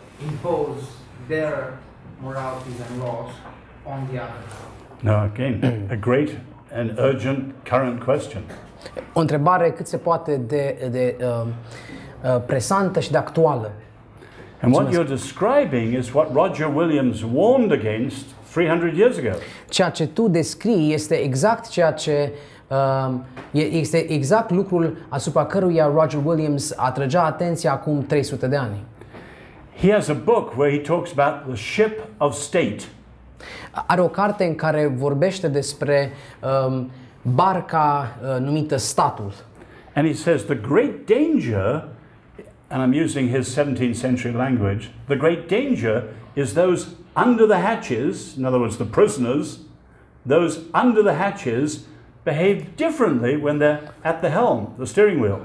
impose their moralities and laws on the others? No, again, a great and urgent current question. O întrebare cât se poate de, de uh, uh, presantă și de actuală. And what you're describing is what Roger Williams warned against three hundred years ago. Ceea ce tu descrii este exact ceea ce uh, este exact lucrul asupra căruia Roger Williams atrăgea atenția acum trei sute de ani. He has a book where he talks about the ship of state. Are o carte în care vorbește despre um, barca uh, numită statul. And he says the great danger, and I'm using his seventeenth century language, the great danger is those under the hatches, in other words the prisoners, those under the hatches behave differently when they're at the helm, the steering wheel.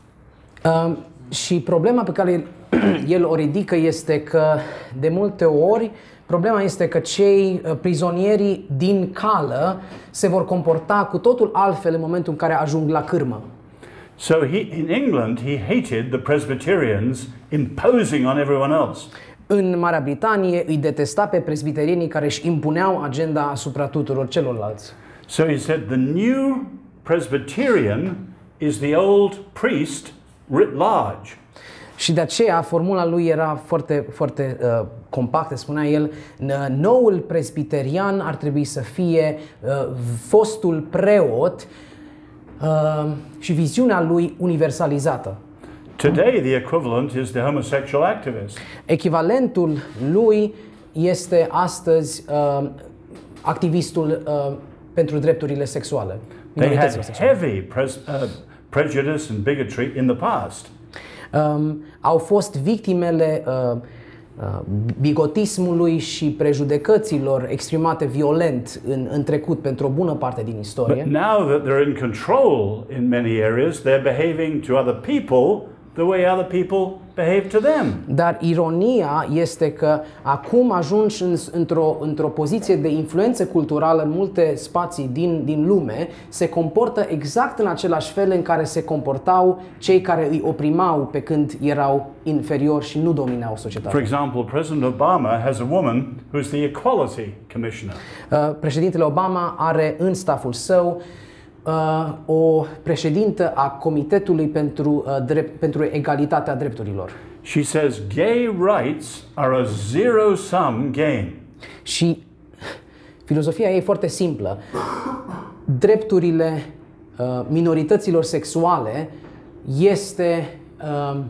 Um, și problema pe care el o ridică este că de multe ori problema este că cei uh, prizonierii din cală se vor comporta cu totul altfel în momentul în care ajung la cârmă. So he, in England, he hated the Presbyterians imposing on everyone else. În Marea Britanie îi detesta pe presbiterienii care își impuneau agenda asupra tuturor celorlalți. So he said the new Presbyterian is the old priest writ large. Și de aceea formula lui era foarte, foarte uh, compactă, spunea el, noul presbiterian ar trebui să fie uh, fostul preot uh, și viziunea lui universalizată. Today the equivalent is the homosexual activist. Echivalentul lui este astăzi uh, activistul uh, pentru drepturile sexuale. They had heavy pres- uh, prejudice and bigotry in the past. Um, au fost victimele uh, uh, bigotismului și prejudecăților exprimate violent în, în trecut pentru o bună parte din istorie. But now that they're in control in many areas, they're behaving to other people the way other people behave to them. Dar ironia este că acum ajungi în, într-o, într-o poziție de influență culturală în multe spații din, din lume, se comportă exact în același fel în care se comportau cei care îi oprimau pe când erau inferiori și nu dominau societatea. For example, President Obama has a woman who's the Equality Commissioner. Uh, președintele Obama are în staful său Uh, o președintă a Comitetului pentru, uh, drept, pentru Egalitatea Drepturilor. She says gay rights are a zero-sum game. Și filozofia ei e foarte simplă. Drepturile uh, minorităților sexuale este um,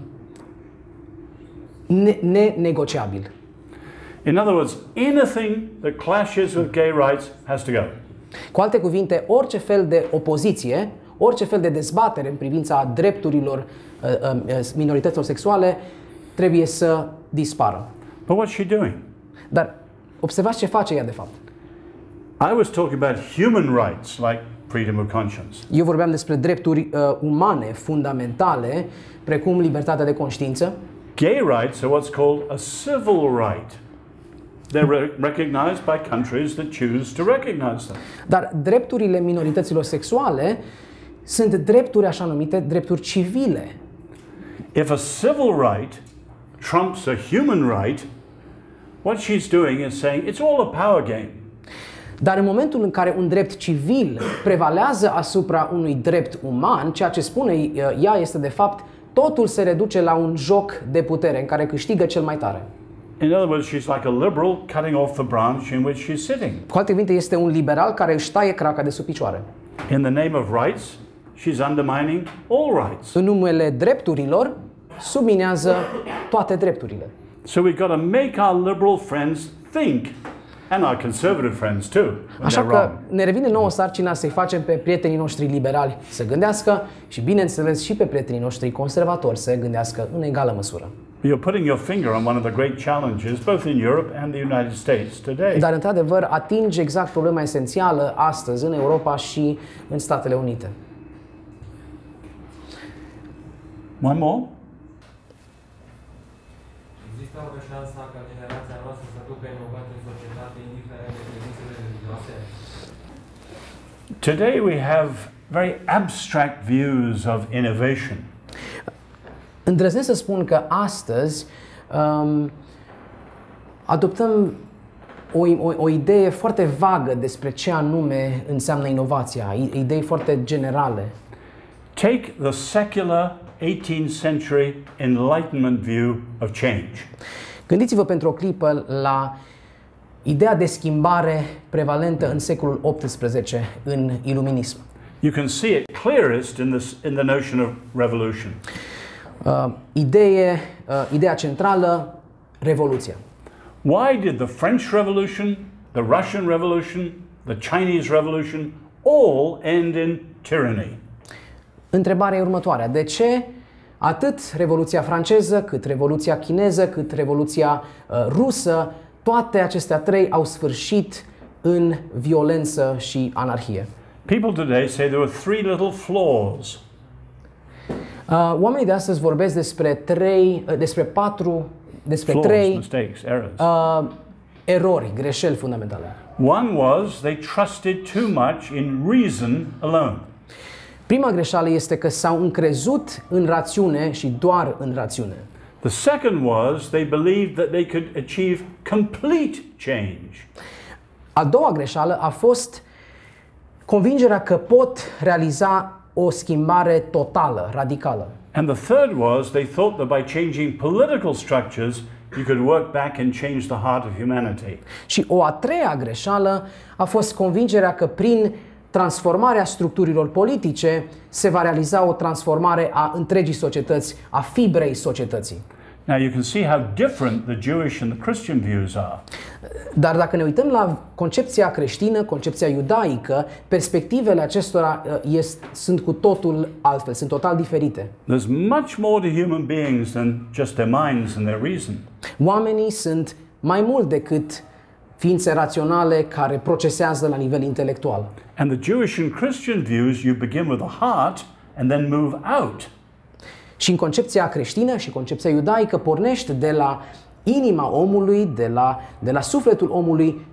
ne- nenegociabil. In other words, anything that clashes with gay rights has to go. Cu alte cuvinte, orice fel de opoziție, orice fel de dezbatere în privința drepturilor uh, uh, minorităților sexuale trebuie să dispară. But what's she doing? Dar observați ce face ea de fapt. I was talking about human rights like freedom of conscience. Eu vorbeam despre drepturi uh, umane fundamentale, precum libertatea de conștiință. Gay rights are what's called a civil right. They're re- recognized by countries that choose to recognize them. Dar drepturile minorităților sexuale sunt drepturi așa numite drepturi civile. If a civil right trumps a human right, what she's doing is saying it's all a power game. Dar în momentul în care un drept civil prevalează asupra unui drept uman, ceea ce spune ea este de fapt totul se reduce la un joc de putere în care câștigă cel mai tare. In other words, she's like a liberal cutting off the branch in which she's sitting. Cu alte cuvinte, este un liberal care își taie craca de sub picioare. In the name of rights, she's undermining all rights. În numele drepturilor, subminează toate drepturile. So we've got to make our liberal friends think, and our conservative friends too, when Așa they're că wrong. ne revine nouă sarcina să-i facem pe prietenii noștri liberali să gândească și, bineînțeles, și pe prietenii noștri conservatori să gândească în egală măsură. You're putting your finger on one of the great challenges, both in Europe and the United States today. Dar, într-adevăr, atinge exact problema esențială astăzi în Europa și în Statele Unite. One more? Există o șansă ca generația noastră să ducă inovat în societate, indiferent de credințele religioase? Today we have very abstract views of innovation. Îndrăznesc să spun că astăzi um, adoptăm o, o, o idee foarte vagă despre ce anume înseamnă inovația, idei foarte generale. Take the secular eighteenth century Enlightenment view of change. Gândiți-vă pentru o clipă la ideea de schimbare prevalentă în secolul optsprezece în iluminism. You can see it clearest in, this, in the notion of revolution. Uh, idee, uh, ideea centrală, revoluția. Why did the French Revolution, the Russian Revolution, the Chinese Revolution all end in tyranny? Întrebarea e următoarea. De ce atât Revoluția franceză, cât Revoluția chineză, cât Revoluția uh, rusă, toate acestea trei au sfârșit în violență și anarhie? People today say there were three little flaws. Uh, oamenii de astăzi vorbesc despre trei, uh, despre patru, despre Flaws, trei mistakes, errors. uh, erori, greșeli fundamentale. One was they trusted too much in reason alone. Prima greșeală este că s-au încrezut în rațiune și doar în rațiune. The second was they believed that they could achieve complete change. A doua greșeală a fost convingerea că pot realiza o schimbare totală, radicală. And the third was they thought that by changing political structures you could work back and change the heart of humanity. Și o a treia greșeală a fost convingerea că prin transformarea structurilor politice se va realiza o transformare a întregii societăți, a fibrei societății. Now you can see how different the Jewish and the Christian views are. Dar dacă ne uităm la concepția creștină, concepția iudaică, perspectivele acestora este, sunt cu totul altfel, sunt total diferite. There's much more to human beings than just their minds and their reason. Oamenii sunt mai mult decât ființe raționale care procesează la nivel intelectual. And the Jewish and Christian views, you begin with the heart and then move out. Și în concepția creștină și concepția iudaică pornește de la inima omului, de la, de la sufletul omului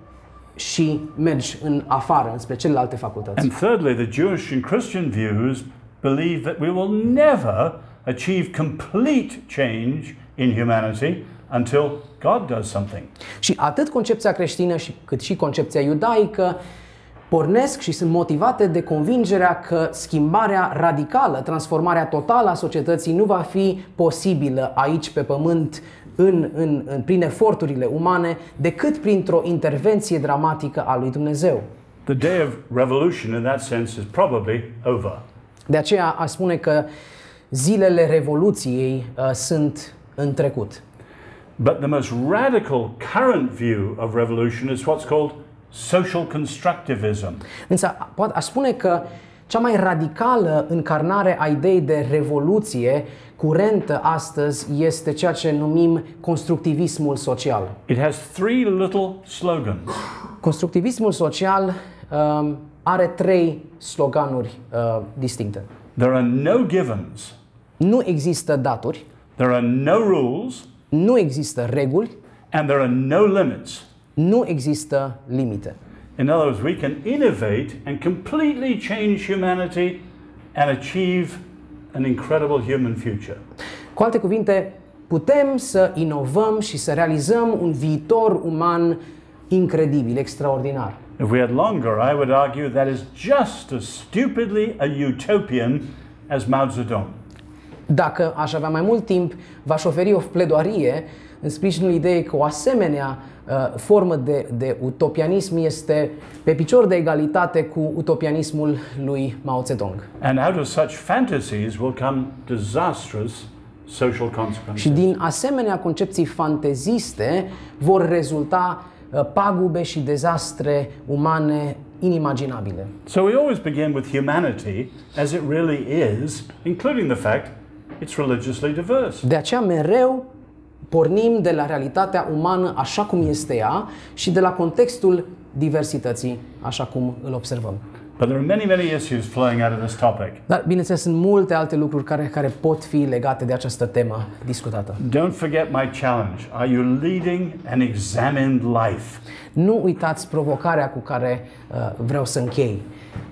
și mergi în afară, înspre celelalte facultăți. And thirdly, the Jewish and Christian views believe that we will never achieve complete change in humanity until God does something. Și atât concepția creștină și, cât și concepția iudaică pornesc și sunt motivate de convingerea că schimbarea radicală, transformarea totală a societății nu va fi posibilă aici pe pământ în, în, în, prin eforturile umane decât printr-o intervenție dramatică a lui Dumnezeu. The day of revolution in that sense is probably over. De aceea aș spune că zilele Revoluției uh, sunt în trecut. But the most radical current view of revolution is what's called social constructivism. Însă poate aș spune că cea mai radicală încarnare a ideii de revoluție curentă astăzi este ceea ce numim constructivismul social. It has three little slogans. Constructivismul social um, are trei sloganuri uh, distincte. There are no givens, Nu există daturi, there are no rules, nu există reguli, and there are no limits. nu există limite. In other words, we can innovate and completely change humanity and achieve an incredible human future. Cu alte cuvinte, putem să inovăm și să realizăm un viitor uman incredibil, extraordinar. If we had longer, I would argue that is just as stupidly a utopian as Mao Zedong. Dacă aș avea mai mult timp, v-aș oferi o pledoarie în sprijinul ideii că o asemenea uh, formă de, de utopianism este pe picior de egalitate cu utopianismul lui Mao Zedong. And out of such fantasies will come disastrous social consequences. Și din asemenea concepții fanteziste vor rezulta uh, pagube și dezastre umane inimaginabile. So we always begin with humanity as it really is, including the fact it's religiously diverse. De aceea mereu pornim de la realitatea umană așa cum este ea și de la contextul diversității așa cum îl observăm. But there are many, many issues flowing out of this topic. Dar, bineînțeles, sunt multe alte lucruri care, care pot fi legate de această temă discutată. Don't forget my challenge. Are you leading an examined life? Nu uitați provocarea cu care uh, vreau să închei.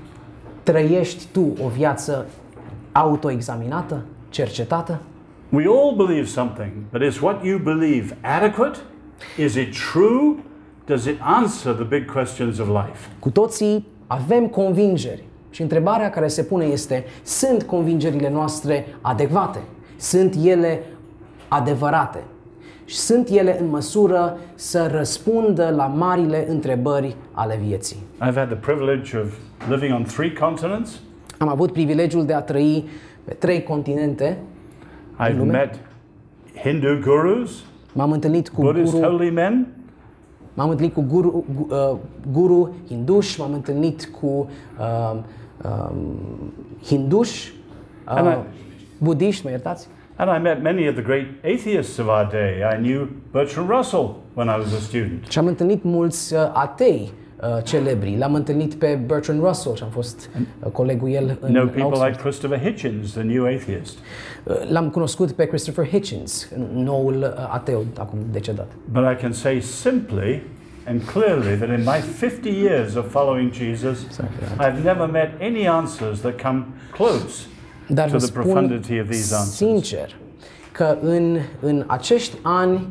Trăiești tu o viață autoexaminată, cercetată? We all believe something, but is what you believe adequate? Is it true? Does it answer the big questions of life? Cu toții avem convingeri și întrebarea care se pune este: sunt convingerile noastre adecvate? Sunt ele adevărate? Și sunt ele în măsură să răspundă la marile întrebări ale vieții? I've had the privilege of living on three continents. Am avut privilegiul de a trăi pe trei continente. I've met Hindu gurus, M-am întâlnit cu Buddhist guru, holy men, m-am întâlnit cu guru, gu, uh, guru hinduși, m-am întâlnit cu uh, uh, hinduși, And uh, I- budiști, mă iertați? and I met many of the great atheists of our day. I knew Bertrand Russell when I was a student. Și am întâlnit mulți uh, atei uh, celebri. L-am întâlnit pe Bertrand Russell și am fost uh, colegul el în Know people Oxford. like Christopher Hitchens, the new atheist. Uh, L-am cunoscut pe Christopher Hitchens, noul uh, ateu, acum decedat. But I can say simply and clearly that in my fifty years of following Jesus, I've never met any answers that come close Dar to vă the spun profundity of these answers. sincer că în, în acești ani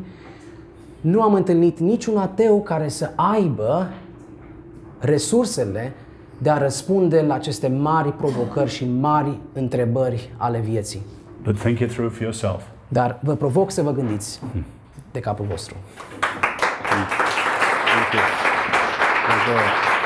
nu am întâlnit niciun ateu care să aibă resursele de a răspunde la aceste mari provocări și mari întrebări ale vieții. But think it through for yourself. Dar vă provoc să vă gândiți de capul vostru. Thank you. Thank you.